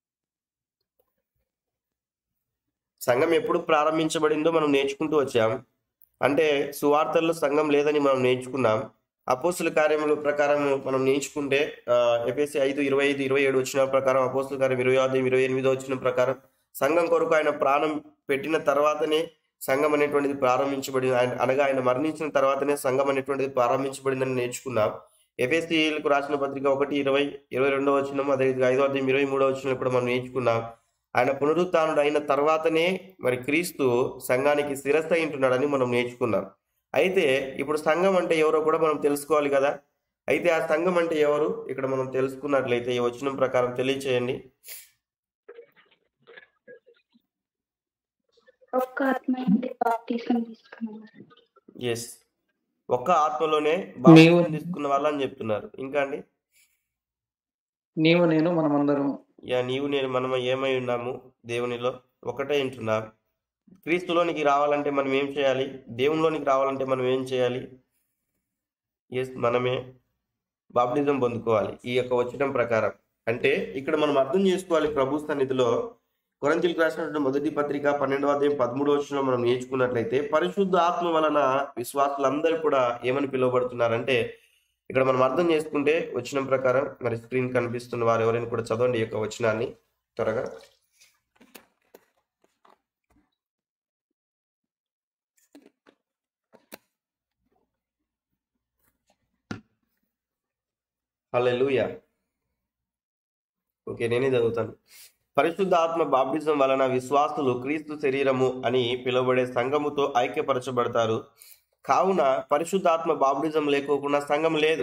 సంఘం ఎప్పుడు ప్రారంభించబడిందో మనం నేర్చుకుంటూ వచ్చాం. అంటే సువార్తల్లో సంఘం లేదని మనం నేర్చుకున్నాం. అపోస్తుల కార్యముల ప్రకారం మనం నేర్చుకుంటే ఎఫెసీ 5:25-27 వచ్చిన ప్రకారం, అపోస్తుల కార్యం 20:28 వచ్చిన ప్రకారం సంఘం కొరకు ఆయన ప్రాణం పెట్టిన తర్వాతనే సంఘం అనేటువంటిది ప్రారంభించబడింది, అనగా ఆయన మరణించిన తర్వాతనే సంఘం అనేటువంటిది ప్రారంభించబడిందని నేర్చుకున్నాం. ఎఫెసీయులకు రాసిన పత్రిక 1:20-22 వచనం, అదే 5:23 వచనం కూడా మనం నేర్చుకున్నాం. ఆయన పునరుత్థానుడు అయిన తర్వాతనే మరి క్రీస్తు సంఘానికి శిరస్సు అయి ఉంటున్నాడని మనం నేర్చుకున్నాం. అయితే ఇప్పుడు సంఘం అంటే ఎవరో కూడా మనం తెలుసుకోవాలి కదా. అయితే ఆ సంఘం అంటే ఎవరు ఇక్కడ మనం తెలుసుకున్నట్లయితే ఈ వచనం ప్రకారం తెలియచేయండి. ఒక్క ఆత్మ నుండి బాప్తిసం తీసుకున్నారు. ఎస్, ఒక్క ఆత్మలోనే బాప్తిసం తీసుకున్న వాళ్ళని చెప్తున్నారు. ఇంకా అండి, నీవు నేను మనమందరం. నీవు నేను మనం ఏమై ఉన్నాము? దేవునిలో ఒకటే ఉంటున్నాం. క్రీస్తులోనికి రావాలంటే మనం ఏం చేయాలి? దేవునిలోనికి రావాలంటే మనం ఏం చేయాలి? ఎస్, మనమే బాప్టిజం పొందుకోవాలి ఈ యొక్క వచనం ప్రకారం. అంటే ఇక్కడ మనం అర్థం చేసుకోవాలి, ప్రభు సన్నిధిలో కొరింథీయులకు రాసినటువంటి మొదటి పత్రిక 12వ అధ్యాయం 13వ వచనంలో మనం నేర్చుకున్నట్లయితే పరిశుద్ధ ఆత్మ వలన విశ్వాసులందరూ కూడా ఏమని పిలువబడుతున్నారంటే, ఇక్కడ మనం అర్థం చేసుకుంటే వచనం ప్రకారం, మరి స్క్రీన్ కనిపిస్తున్న వారు ఎవరైనా కూడా చదవండి ఈ యొక్క వచనాన్ని త్వరగా. హల్లెలూయా. ఓకే, నేనే చదువుతాను. పరిశుద్ధ ఆత్మ బాప్టిజం వలన విశ్వాసులు క్రీస్తు శరీరము అని పిలువబడే సంఘముతో ఐక్యపరచబడతారు. కావున పరిశుద్ధాత్మ బాప్టిజం లేకోకుండా సంఘం లేదు.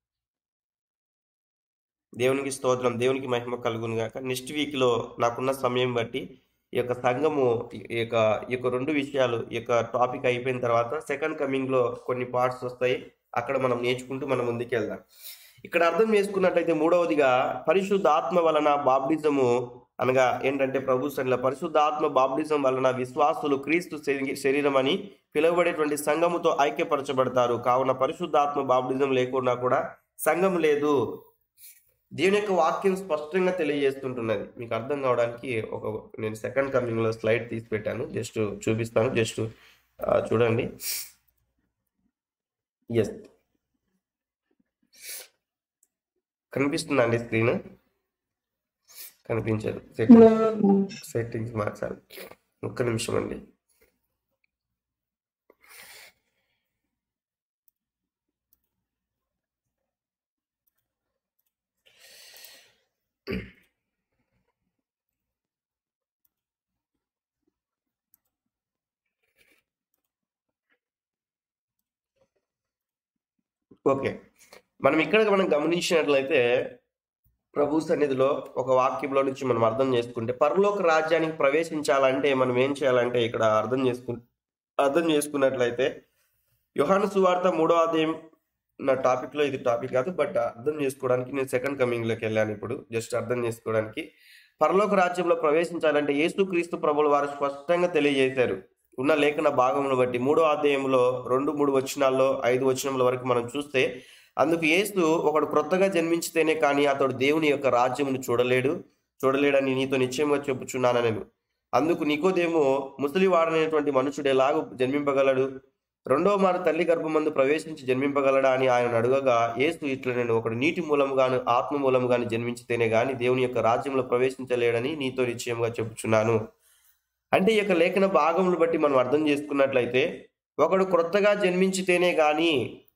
దేవునికి స్తోత్రం, దేవునికి మహిమ కలుగును గాక. నెక్స్ట్ వీక్లో నాకున్న సమయం బట్టి ఈ యొక్క సంఘము ఈ యొక్క రెండు విషయాలు, ఈ యొక్క టాపిక్ అయిపోయిన తర్వాత సెకండ్ కమింగ్లో కొన్ని పార్ట్స్ వస్తాయి, అక్కడ మనం నేర్చుకుంటూ మనం ముందుకెళ్దాం. ఇక్కడ అర్థం చేసుకున్నట్లయితే మూడవదిగా పరిశుద్ధ ఆత్మ వలన బాప్టిజము అనగా ఏంటంటే ప్రభు సన్నిధిలో పరిశుద్ధ ఆత్మ బాప్టిజం వలన విశ్వాసులు క్రీస్తు శరీరం అని పిలువబడేటువంటి సంఘముతో ఐక్యపరచబడతారు. కావున పరిశుద్ధ ఆత్మ బాప్టిజం లేకుండా కూడా సంఘం లేదు. దేవుని యొక్క వాక్యం స్పష్టంగా తెలియజేస్తుంటున్నది. మీకు అర్థం కావడానికి నేను సెకండ్ కమింగ్ లో స్లైడ్ తీసి పెట్టాను, జస్ట్ చూపిస్తాను, జస్ట్ చూడండి. ఎస్, కనిపిస్తుందండి స్క్రీన్? కనిపించదు. సెట్టింగ్స్ మార్చాలి, ఒక్క నిమిషం అండి. ఓకే, మనం గమనించినట్లయితే ప్రభు సన్నిధిలో ఒక వాక్యంలో నుంచి మనం అర్థం చేసుకుంటే పరలోక రాజ్యానికి ప్రవేశించాలంటే మనం ఏం చేయాలంటే ఇక్కడ అర్థం చేసుకున్నట్లయితే యోహాను సువార్త 3వ అధ్యాయం నా టాపిక్ లో ఇది టాపిక్ కాదు, బట్ అర్థం చేసుకోవడానికి నేను సెకండ్ కమింగ్ లోకి వెళ్ళాను. ఇప్పుడు జస్ట్ అర్థం చేసుకోవడానికి పరలోక రాజ్యంలో ప్రవేశించాలంటే యేసుక్రీస్తు ప్రభువుల వారు స్పష్టంగా తెలియజేశారు. ఉన్న లేఖన భాగమును బట్టి 3వ అధ్యాయంలో 2-3 వచనాల్లో 5 వచనముల వరకు మనం చూస్తే, అందుకు యేసు ఒకడు క్రొత్తగా జన్మించితేనే కానీ అతడు దేవుని యొక్క రాజ్యమును చూడలేడని నీతో నిశ్చయంగా చెప్పుచున్నానని. అందుకు నికోదేము, ముసలివాడనేటువంటి మనుషుడు ఎలాగూ జన్మింపగలడు? రెండవ మారు తల్లి గర్భమందు ప్రవేశించి జన్మింపగలడా అని ఆయన అడుగగా, యేసు ఇట్లా, నేను ఒకడు నీటి మూలముగాను ఆత్మ మూలముగాను జన్మించితేనే గాని దేవుని యొక్క రాజ్యంలో ప్రవేశించలేడని నీతో నిశ్చయంగా చెప్పుచున్నాను. అంటే ఈ యొక్క లేఖన భాగమును బట్టి మనం అర్థం చేసుకున్నట్లయితే ఒకడు క్రొత్తగా జన్మించితేనే గాని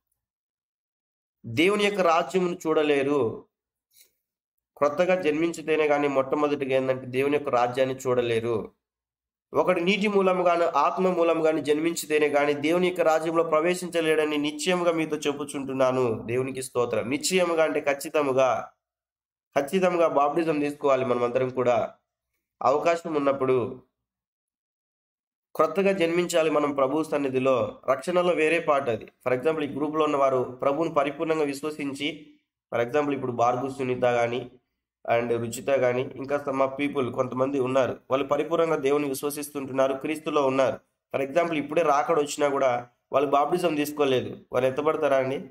దేవుని యొక్క రాజ్యమును చూడలేరు. క్రొత్తగా జన్మించితేనే కానీ మొట్టమొదటిగా ఏంటంటే దేవుని యొక్క రాజ్యాన్ని చూడలేరు. ఒకటి నీటి మూలముగాను ఆత్మ మూలముగాను జన్మించితేనే కానీ దేవుని యొక్క రాజ్యంలో ప్రవేశించలేడని నిశ్చయముగా మీతో చెప్పుచుంటున్నాను. దేవునికి స్తోత్రం. నిశ్చయముగా అంటే ఖచ్చితంగా బాప్టిజం తీసుకోవాలి మనమందరం కూడా. అవకాశం ఉన్నప్పుడు క్రొత్తగా జన్మించాలి మనం ప్రభు సన్నిధిలో. రక్షణలో వేరే పాట అది. ఫర్ ఎగ్జాంపుల్ ఈ గ్రూప్లో ఉన్నవారు ప్రభువుని పరిపూర్ణంగా విశ్వసించి, ఫర్ ఎగ్జాంపుల్ ఇప్పుడు భార్గు సునీత కానీ అండ్ రుచిత కానీ ఇంకా మా పీపుల్ కొంతమంది ఉన్నారు, వాళ్ళు పరిపూర్ణంగా దేవుని విశ్వసిస్తుంటున్నారు, క్రీస్తులో ఉన్నారు. ఫర్ ఎగ్జాంపుల్ ఇప్పుడే రాకడ వచ్చినా కూడా వాళ్ళు బాప్టిజం తీసుకోలేదు, వాళ్ళు ఎత్తపడతారా అండి?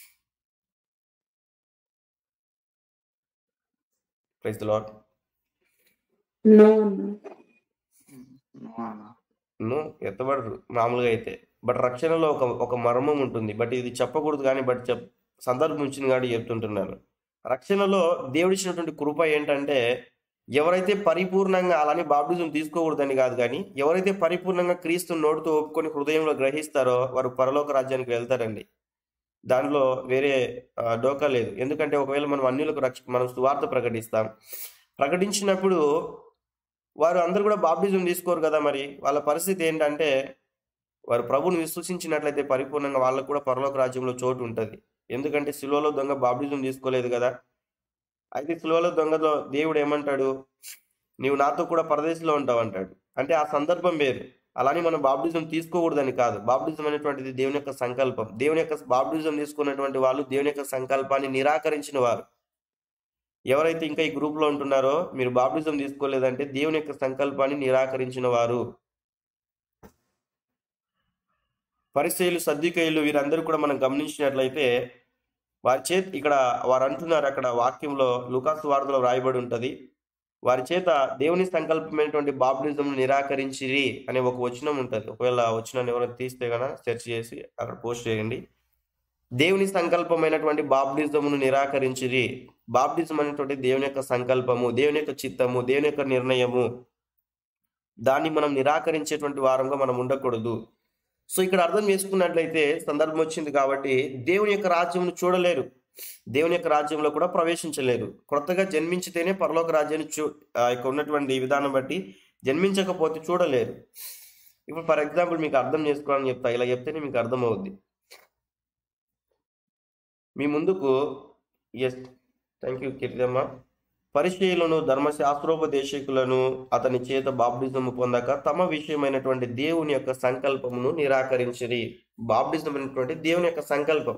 Praise the lord. ఎత్తబడరు మామూలుగా అయితే. బట్ రక్షణలో ఒక మర్మం ఉంటుంది, బట్ ఇది చెప్పకూడదు కానీ బట్ సందర్భం ఉంచింది కాబట్టి చెప్తుంటున్నాను. రక్షణలో దేవుడిచ్చినటువంటి కృప ఏంటంటే ఎవరైతే పరిపూర్ణంగా అలానే బాప్టిజం తీసుకోకూడదని కాదు, కానీ ఎవరైతే పరిపూర్ణంగా క్రీస్తుని నోటితో ఒప్పుకొని హృదయంలో గ్రహిస్తారో వారు పరలోక రాజ్యానికి వెళ్తారండి. దానిలో వేరే డోకా లేదు. ఎందుకంటే ఒకవేళ మనం అన్యులకు మనం సువార్త ప్రకటించినప్పుడు వారు అందరూ కూడా బాప్టిజం తీసుకోరు కదా. మరి వాళ్ళ పరిస్థితి ఏంటంటే వారు ప్రభుని విశ్వసించినట్లయితే పరిపూర్ణంగా వాళ్ళకు కూడా పరలోక రాజ్యంలో చోటు ఉంటుంది. ఎందుకంటే సిలువలో దొంగ బాప్టిజం తీసుకోలేదు కదా. అయితే సిలువలో దొంగలో దేవుడు ఏమంటాడు, నీవు నాతో కూడా పరదేశంలో ఉంటావు అంటాడు. అంటే ఆ సందర్భం వేరు. అలానే మనం బాప్టిజం తీసుకోకూడదని కాదు. బాప్టిజం అనేటువంటిది దేవుని యొక్క సంకల్పం. దేవుని యొక్క బాప్టిజం తీసుకున్నటువంటి వాళ్ళు దేవుని యొక్క సంకల్పాన్ని నిరాకరించిన వారు. ఎవరైతే ఇంకా ఈ గ్రూప్లో ఉంటున్నారో మీరు బాప్టిజం తీసుకోలేదంటే దేవుని యొక్క సంకల్పాన్ని నిరాకరించిన వారు. పరిసయ్యులు, సద్దూకయ్యులు వీరందరూ కూడా మనం గమనించినట్లయితే వారి చేత ఇక్కడ వారు అంటున్నారు, అక్కడ వాక్యంలో లూకాసు వార్తలో వ్రాయబడి ఉంటుంది, వారి చేత దేవుని సంకల్పమైనటువంటి బాప్టిజం నిరాకరించిరి అనే ఒక వచనం ఉంటుంది. ఒకవేళ వచనాన్ని ఎవరైనా తీస్తే కనుక సెర్చ్ చేసి అక్కడ పోస్ట్ చేయండి. దేవుని సంకల్పమైనటువంటి బాప్టిజమును నిరాకరించిరి. బాప్టిజం అనేటువంటి దేవుని యొక్క సంకల్పము, దేవుని యొక్క చిత్తము, దేవుని యొక్క నిర్ణయము. దాన్ని మనం నిరాకరించేటువంటి వారంగా మనం ఉండకూడదు. సో ఇక్కడ అర్థం చేసుకున్నట్లయితే సందర్భం వచ్చింది కాబట్టి దేవుని యొక్క రాజ్యమును చూడలేరు, దేవుని యొక్క రాజ్యంలో కూడా ప్రవేశించలేరు. కొత్తగా జన్మించితేనే పరలోక రాజ్యాన్ని ఇక్కడ ఉన్నటువంటి విధానం బట్టి జన్మించకపోతే చూడలేరు. ఇప్పుడు ఫర్ ఎగ్జాంపుల్ మీకు అర్థం చేసుకోవాలని చెప్తా, ఇలా చెప్తేనే మీకు అర్థం అవుద్ది. మీ ముందుకు థ్యాంక్ యూ కీర్తమ్మ. పరిచయులను ధర్మశాస్త్రోపదేశకులను అతని చేత బాప్టిజము పొందక తమ విషయమైనటువంటి దేవుని యొక్క సంకల్పమును నిరాకరించిరి. బాప్టిజం అనేటువంటి దేవుని యొక్క సంకల్పం.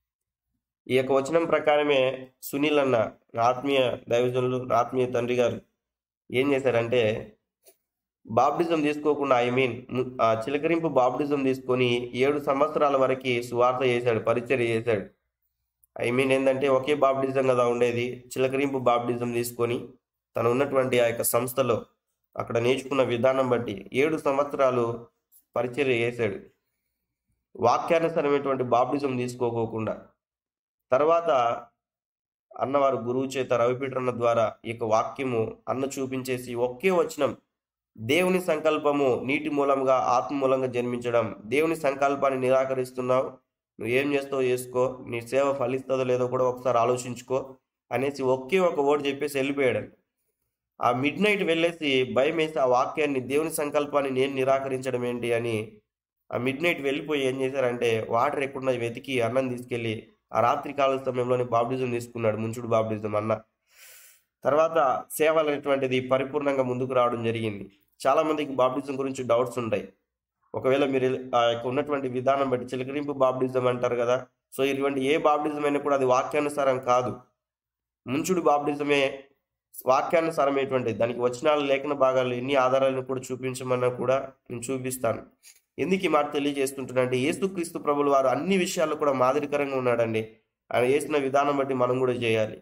ఈ యొక్క వచనం ప్రకారమే సునీల్ అన్న ఆత్మీయ దైవజనులు, ఆత్మీయ తండ్రి గారు ఏం చేశారంటే బాప్టిజం తీసుకోకుండా చిలకరింపు బాప్టిజం తీసుకొని 7 సంవత్సరాల వరకు సువార్త చేశాడు, పరిచర్య చేశాడు. ఏంటంటే ఒకే బాప్టిజం కదా ఉండేది. చిలకరింపు బాప్టిజం తీసుకొని తను ఉన్నటువంటి ఆ యొక్క సంస్థలో అక్కడ నేర్చుకున్న విధానం బట్టి 7 సంవత్సరాలు పరిచర్య చేశాడు, వాక్యానుసారమైనటువంటి బాప్టిజం తీసుకోకుండా. తర్వాత అన్నవారు గురువు చేత రవిపీఠరన్న ద్వారా ఈ యొక్క వాక్యము అన్న చూపించేసి ఒకే వచనం, దేవుని సంకల్పము నీటి మూలంగా ఆత్మ మూలంగా జన్మించడం. దేవుని సంకల్పాన్ని నిరాకరిస్తున్నావు, నువ్వు ఏం చేస్తావు చేసుకో, నీ సేవ ఫలిస్తుందో లేదో కూడా ఒకసారి ఆలోచించుకో అనేసి ఒకే ఒక వర్డ్ చెప్పేసి వెళ్ళిపోయాడు. ఆ మిడ్ నైట్ వెళ్ళేసి భయం వేసి ఆ వాక్యాన్ని, దేవుని సంకల్పాన్ని నేను నిరాకరించడం ఏంటి అని ఆ మిడ్ నైట్ వెళ్ళిపోయి ఏం చేశారంటే వాటర్ ఎక్కడున్నా వెతికి అన్నం తీసుకెళ్ళి ఆ రాత్రి కాల సమయంలోనే బాప్టిజం తీసుకున్నాడు, ముంచుడు బాప్టిజం అన్న. తర్వాత సేవలు అనేటువంటిది పరిపూర్ణంగా ముందుకు రావడం జరిగింది. చాలా మందికి బాప్టిజం గురించి డౌట్స్ ఉంటాయి. ఒకవేళ మీరు ఆ యొక్క ఉన్నటువంటి విధానం బట్టి చిలకరింపు బాప్టిజం అంటారు కదా. సో ఇటువంటి ఏ బాప్టిజం అయినా కూడా అది వాక్యానుసారం కాదు. ముంచుడు బాప్టిజమే వాక్యానుసారమైనటువంటి, దానికి వచనాలు లేఖన భాగాలు ఎన్ని ఆధారాలను కూడా చూపించమన్నా కూడా నేను చూపిస్తాను. ఎందుకు ఈ మాట తెలియజేస్తుంటున్నానంటే యేసుక్రీస్తు ప్రభుల వారు అన్ని విషయాల్లో కూడా మాదిరికరంగా ఉన్నాడండి. ఆయన చేసిన విధానం బట్టి మనం కూడా చేయాలి.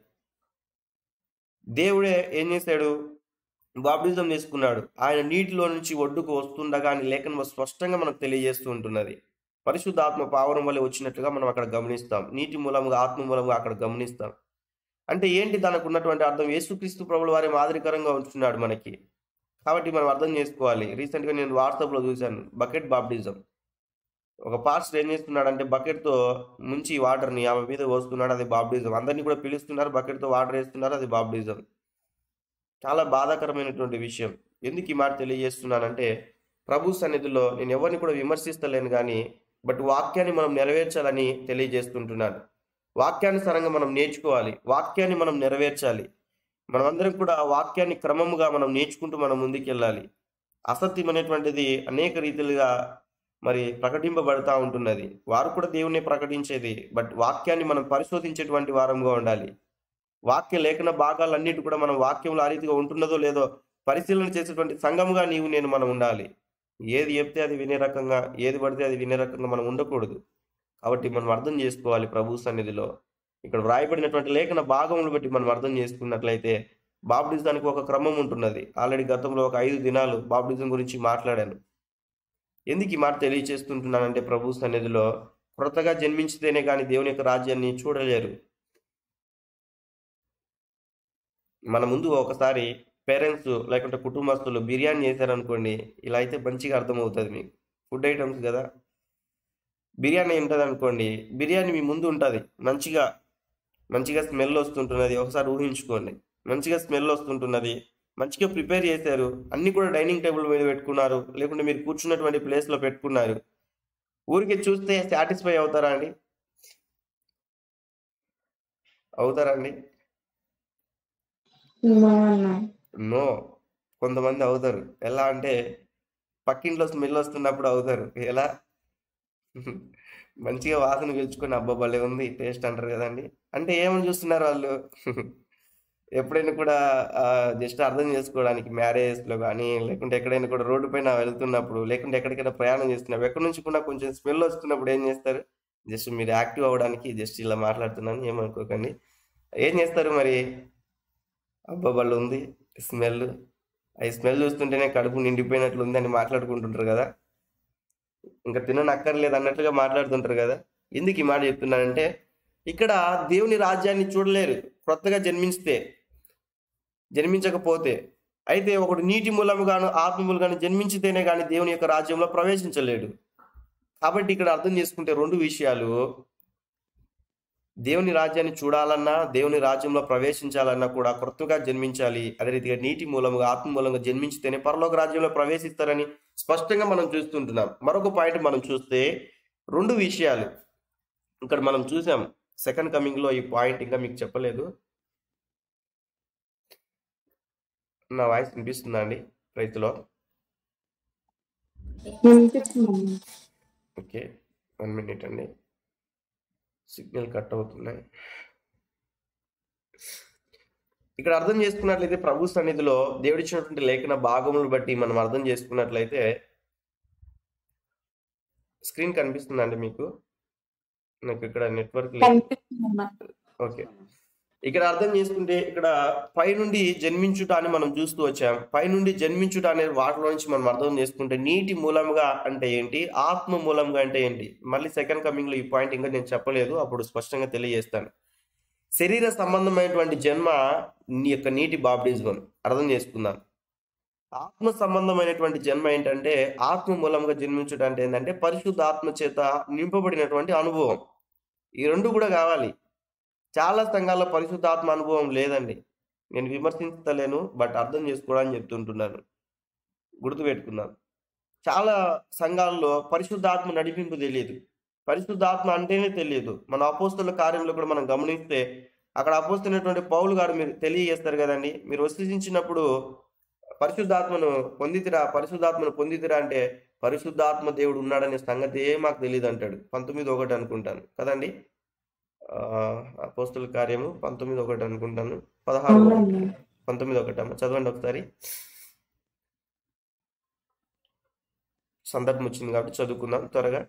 దేవుడే ఏం చేశాడు, బాప్టిజం తీసుకున్నాడు. ఆయన నీటిలో నుంచి ఒడ్డుకు వస్తుండగా అని లేఖనం స్పష్టంగా మనకు తెలియజేస్తూ ఉంటున్నది. పరిశుద్ధాత్మ పావనం వల్ల వచ్చినట్లుగా మనం అక్కడ గమనిస్తాం, నీటి మూలంగా ఆత్మ మూలంగా అక్కడ గమనిస్తాం. అంటే ఏంటి దానికి ఉన్నటువంటి అర్థం, యేసుక్రీస్తు ప్రభుల వారి మాదిరికరంగా ఉంటున్నాడు మనకి. కాబట్టి మనం అర్థం చేసుకోవాలి. రీసెంట్గా నేను వాట్సాప్లో చూశాను బకెట్ బాప్టిజం. ఒక పాస్టర్ ఏం చేస్తున్నాడంటే బకెట్తో ముంచి వాటర్ని ఆమె మీద పోస్తున్నాడు, అది బాప్టిజం. అందరినీ కూడా పిలుస్తున్నారు, బకెట్తో వాటర్ వేస్తున్నారు, అది బాప్టిజం. చాలా బాధాకరమైనటువంటి విషయం. ఎందుకు ఈ మాట తెలియజేస్తున్నానంటే ప్రభు సన్నిధిలో నేను ఎవరిని కూడా విమర్శిస్తలేను, కానీ బట్ వాక్యాన్ని మనం నెరవేర్చాలని తెలియజేస్తుంటున్నాను. వాక్యానుసారంగా మనం నేర్చుకోవాలి, వాక్యాన్ని మనం నెరవేర్చాలి. మనమందరం కూడా వాక్యాన్ని క్రమముగా మనం నేర్చుకుంటూ మనం ముందుకెళ్ళాలి. అసత్యం అనేటువంటిది అనేక రీతిలుగా మరి ప్రకటింపబడతా ఉంటున్నది. వారు కూడా దేవుణ్ణి ప్రకటించేది, బట్ వాక్యాన్ని మనం పరిశోధించేటువంటి వారంగా ఉండాలి. వాక్య లేఖన భాగాలన్నిటి కూడా మనం వాక్యంలో ఆ రీతిగా ఉంటున్నదో లేదో పరిశీలన చేసేటువంటి సంఘముగా నేను మనం ఉండాలి. ఏది చెప్తే అది వినే రకంగా, ఏది పడితే అది వినే రకంగా మనం ఉండకూడదు. కాబట్టి మనం అర్థం చేసుకోవాలి ప్రభు సన్నిధిలో. ఇక్కడ వ్రాయబడినటువంటి లేఖన భాగములను బట్టి మనం అర్థం చేసుకున్నట్లయితే బాప్టిజానికి ఒక క్రమం ఉంటున్నది. ఆల్రెడీ గతంలో ఒక 5 దినాలు బాప్టిజం గురించి మాట్లాడాను. ఎందుకు ఈ మాట తెలియజేస్తుంటున్నానంటే ప్రభు సన్నిధిలో కొత్తగా జన్మించితేనే కానీ దేవుని యొక్క రాజ్యాన్ని చూడలేరు. మన ముందు ఒకసారి పేరెంట్స్ లేకుంటే కుటుంబస్తులు బిర్యానీ చేశారనుకోండి, ఇలా అయితే మంచిగా అర్థమవుతుంది మీకు. ఫుడ్ ఐటమ్స్ కదా, బిర్యానీ ఉంటుంది అనుకోండి, బిర్యానీ మీ ముందు ఉంటుంది, మంచిగా మంచిగా స్మెల్ వస్తుంటున్నది. ఒకసారి ఊహించుకోండి, మంచిగా స్మెల్ వస్తుంటున్నది, మంచిగా ప్రిపేర్ చేశారు, అన్నీ కూడా డైనింగ్ టేబుల్ మీద పెట్టుకున్నారు, లేకుంటే మీరు కూర్చున్నటువంటి ప్లేస్లో పెట్టుకున్నారు. ఊరికి చూస్తే సాటిస్ఫై అవుతారా అండి? అవుతారా అండి? నో. కొంతమంది అవుతారు. ఎలా అంటే పక్కింట్లో స్మెల్ వస్తున్నప్పుడు అవుతారు. ఎలా? మంచిగా వాసన పీల్చుకొని అబ్బా భలే ఉంది టేస్ట్ అంటారు కదండి. అంటే ఏమని చూస్తున్నారు వాళ్ళు? ఎప్పుడైనా కూడా జస్ట్ అర్థం చేసుకోవడానికి మ్యారేజ్లో కానీ, లేకుంటే ఎక్కడైనా కూడా రోడ్డు పైన వెళ్తున్నప్పుడు, లేకుంటే ఎక్కడికైనా ప్రయాణం చేస్తున్నప్పుడు, ఎక్కడి నుంచి కూడా కొంచెం స్మెల్ వస్తున్నప్పుడు ఏం చేస్తారు? జస్ట్ మీరు యాక్టివ్ అవ్వడానికి జస్ట్ ఇలా మాట్లాడుతున్నాను, ఏమనుకోకండి. ఏం చేస్తారు మరి? అబ్బా భలే ఉంది స్మెల్, ఈ స్మెల్ చూస్తుంటేనే కడుపు నిండిపోయినట్లు ఉంది అని మాట్లాడుకుంటుంటారు కదా, ఇంకా తిననక్కర్లేదు అన్నట్లుగా మాట్లాడుతుంటారు కదా. ఎందుకు ఈ మాట చెప్తున్నానంటే, ఇక్కడ దేవుని రాజ్యాన్ని చూడలేరు కొత్తగా జన్మించకపోతే. అయితే ఒకడు నీటి మూలముగాను ఆత్మ మూలముగాను జన్మించితేనే కానీ దేవుని యొక్క రాజ్యంలో ప్రవేశించలేడు. కాబట్టి ఇక్కడ అర్థం చేసుకుంటే 2 విషయాలు, దేవుని రాజ్యాన్ని చూడాలన్నా, దేవుని రాజ్యంలో ప్రవేశించాలన్నా కూడా కొత్తగా జన్మించాలి. అదే రీతిగా నీటి మూలముగా ఆత్మ మూలంగా జన్మించితేనే పరలోక రాజ్యంలో ప్రవేశిస్తారని స్పష్టంగా మనం చూస్తుంటున్నాం. మరొక పాయింట్ మనం చూస్తే 2 విషయాలు ఇక్కడ మనం చూసాం. సెకండ్ కమింగ్ లో ఈ పాయింట్ ఇంకా మీకు చెప్పలేదు. నా వాయిస్ వినిపిస్తుందా అండి రైతులో? ఓకే, 1 మినిట్ అండి, సిగ్నల్ కట్ అవుతున్నాయి. ఇక్కడ అర్థం చేసుకున్నట్లయితే ప్రభు సన్నిధిలో దేవుడిచ్చినటువంటి లేఖన భాగములను బట్టి మనం అర్థం చేసుకున్నట్లయితే, స్క్రీన్ కనిపిస్తుందండి మీకు? నాకు ఇక్కడ నెట్వర్క్ లేదు. ఓకే, ఇక్కడ అర్థం చేసుకుంటే ఇక్కడ పైనుండి జన్మించుట అని మనం చూస్తూ వచ్చాం. పైనుండి జన్మించుట అనే వాటిలో నుంచి మనం అర్థం చేసుకుంటే నీటి మూలంగా అంటే ఏంటి, ఆత్మ మూలంగా అంటే ఏంటి, మళ్ళీ సెకండ్ కమింగ్ లో ఈ పాయింట్ ఇంకా నేను చెప్పలేదు, అప్పుడు స్పష్టంగా తెలియజేస్తాను. శరీర సంబంధమైనటువంటి జన్మ నీ యొక్క నీటి బాప్టిజం అర్థం చేసుకుందాం. ఆత్మ సంబంధమైనటువంటి జన్మ ఏంటంటే, ఆత్మ మూలంగా జన్మించుట అంటే ఏంటంటే పరిశుద్ధ ఆత్మ చేత నింపబడినటువంటి అనుభవం. ఈ 2 కూడా కావాలి. చాలా సంఘాల్లో పరిశుద్ధాత్మ అనుభవం లేదండి. నేను విమర్శించలేను, బట్ అర్థం చేసుకోవడానికి చెప్తుంటున్నాను, గుర్తుపెట్టుకున్నాను. చాలా సంఘాల్లో పరిశుద్ధాత్మ నడిపింపు తెలియదు, పరిశుద్ధాత్మ అంటేనే తెలియదు. మన అపోస్తలుల కార్యంలో కూడా మనం గమనిస్తే అక్కడ అపోస్తున్నటువంటి పౌలు గారు మీరు తెలియజేస్తారు కదండి, మీరు విశ్వసించినప్పుడు పరిశుద్ధాత్మను పొందితిరా అంటే పరిశుద్ధాత్మ దేవుడు ఉన్నాడనే సంగతి మాకు తెలియదు అంటాడు. 19:1 అనుకుంటాను కదండి, అపోస్తలుల కార్యము 19:1 అనుకుంటాను, 19:1 చదవండి ఒకసారి. సందర్భం వచ్చింది కాబట్టి చదువుకుందాం త్వరగా.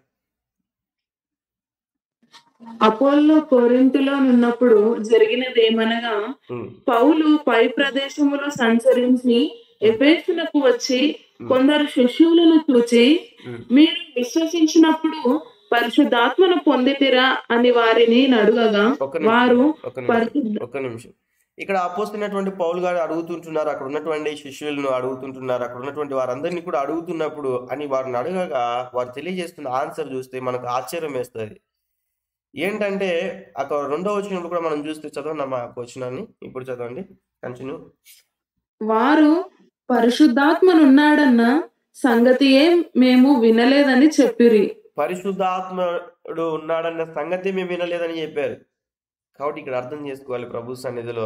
అపోల్లో కొరింథులో ఉన్నప్పుడు జరిగినదేమనగా, పౌలు పై ప్రదేశములో సంచరించి ఎఫెసునకు వచ్చి కొందరు శిష్యులను చూచి, మీరు విశ్వసించినప్పుడు పరిశుద్ధాత్మను పొందితిరా అని వారిని అడుగగా, వారు ఒక్క నిమిషం. ఇక్కడ అపోస్తున్నటువంటి పౌలు గారు అడుగుతుంటున్నారు, అక్కడ ఉన్నటువంటి శిష్యులను అడుగుతుంటున్నారు, అక్కడ ఉన్నటువంటి వారందరినీ కూడా అడుగుతున్నప్పుడు అని వారిని అడగగా వారు తెలియజేస్తున్న ఆన్సర్ చూస్తే మనకు ఆశ్చర్యం వేస్తుంది. ఏంటంటే అక్కడ 2వ వచనంలో కూడా మనం చూస్తే, చదవండి అమ్మా వచనాన్ని, ఇప్పుడు చదవండి, కంటిన్యూ. వారు పరిశుద్ధాత్మనున్నాడన్న సంగతి మేము వినలేదని చెప్పిరి. పరిశుద్ధాత్ముడు ఉన్నాడన్న సంగతి మేము వినలేదని చెప్పారు. కాబట్టి ఇక్కడ అర్థం చేసుకోవాలి ప్రభు సన్నిధిలో,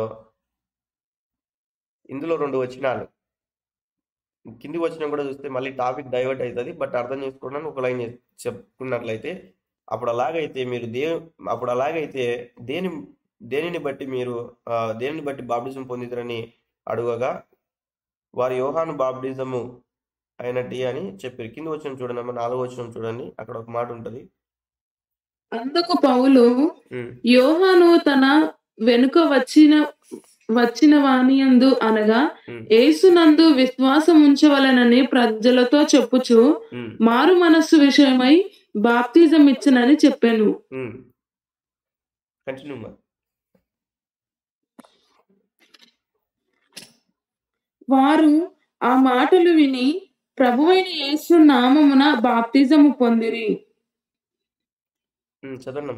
ఇందులో 2 వచనాలు, కింది వచనం కూడా చూస్తే మళ్ళీ టాపిక్ డైవర్ట్ అవుతుంది, బట్ అర్థం చేసుకోవడానికి ఒక లైన్ చెప్పుకున్నట్లయితే, అప్పుడు అలాగైతే దేనిని బట్టి బాప్టిజం పొందితరని అడుగగా వారి యోహాను బాప్టిజము అయినట్టి అని చెప్పారు. కింద వచనం చూడండి అమ్మ, 4వ వచనం చూడండి, అక్కడ ఒక మాట ఉంటది. అందుకు పౌలు, యోహాను తన వెనుక వచ్చిన వానియందు అనగా యేసునందు విశ్వాసం ఉంచవలనని ప్రజలతో చెప్పుచు మారు మనస్సు విషయమై బాప్తిజం ఇచ్చనని చెప్పాను. వారు ఆ మాటలు విని ప్రభువైన యేసు నామమున బాప్తిజము పొందిరి. చదవండి.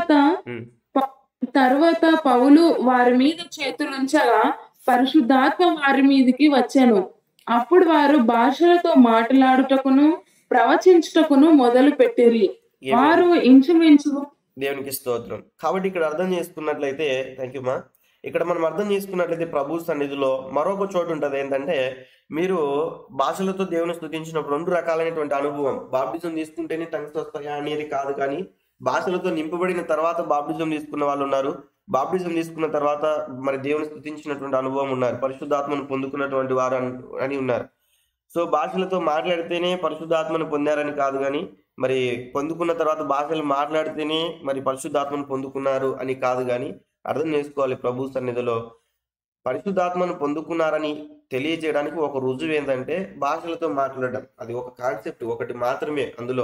తర్వాత పౌలు వారి మీద చేతులుంచగా పరిశుద్ధాత్మ వారి మీదికి వచ్చెను. అప్పుడు వారు భాషలతో మాట్లాడుటకును ప్రవచించుటకును మొదలు పెట్టిరి. వారు ఇంచుమించు దేవునికి స్తోత్రం. కాబట్టి ఇక్కడ అర్థం చేసుకున్నట్లయితే, థ్యాంక్ యూ మా, ఇక్కడ మనం అర్థం చేసుకున్నట్లయితే ప్రభు సన్నిధిలో మరొక చోటు ఉంటుంది. ఏంటంటే మీరు భాషలతో దేవుని స్తుతించినప్పుడు 2 రకాలైనటువంటి అనుభవం. బాప్టిజం తీసుకుంటేనే టంగ్స్ వస్తాయా అనేది కాదు, కానీ భాషలతో నింపబడిన తర్వాత బాప్టిజం తీసుకున్న వాళ్ళు ఉన్నారు. బాప్టిజం తీసుకున్న తర్వాత మరి దేవుని స్తుతించినటువంటి అనుభవం ఉన్నారు. పరిశుద్ధాత్మను పొందుకున్నటువంటి వారు అని ఉన్నారు. సో భాషలతో మాట్లాడితేనే పరిశుద్ధాత్మను పొందారని కాదు, కానీ మరి పొందుకున్న తర్వాత భాషలు మాట్లాడితేనే మరి పరిశుద్ధాత్మను పొందుకున్నారు అని కాదు, కానీ అర్థం చేసుకోవాలి. ప్రభు సన్నిధిలో పరిశుద్ధాత్మను పొందుకున్నారని తెలియజేయడానికి ఒక రుజువు ఏంటంటే భాషలతో మాట్లాడడం. అది ఒక కాన్సెప్ట్, ఒకటి మాత్రమే. అందులో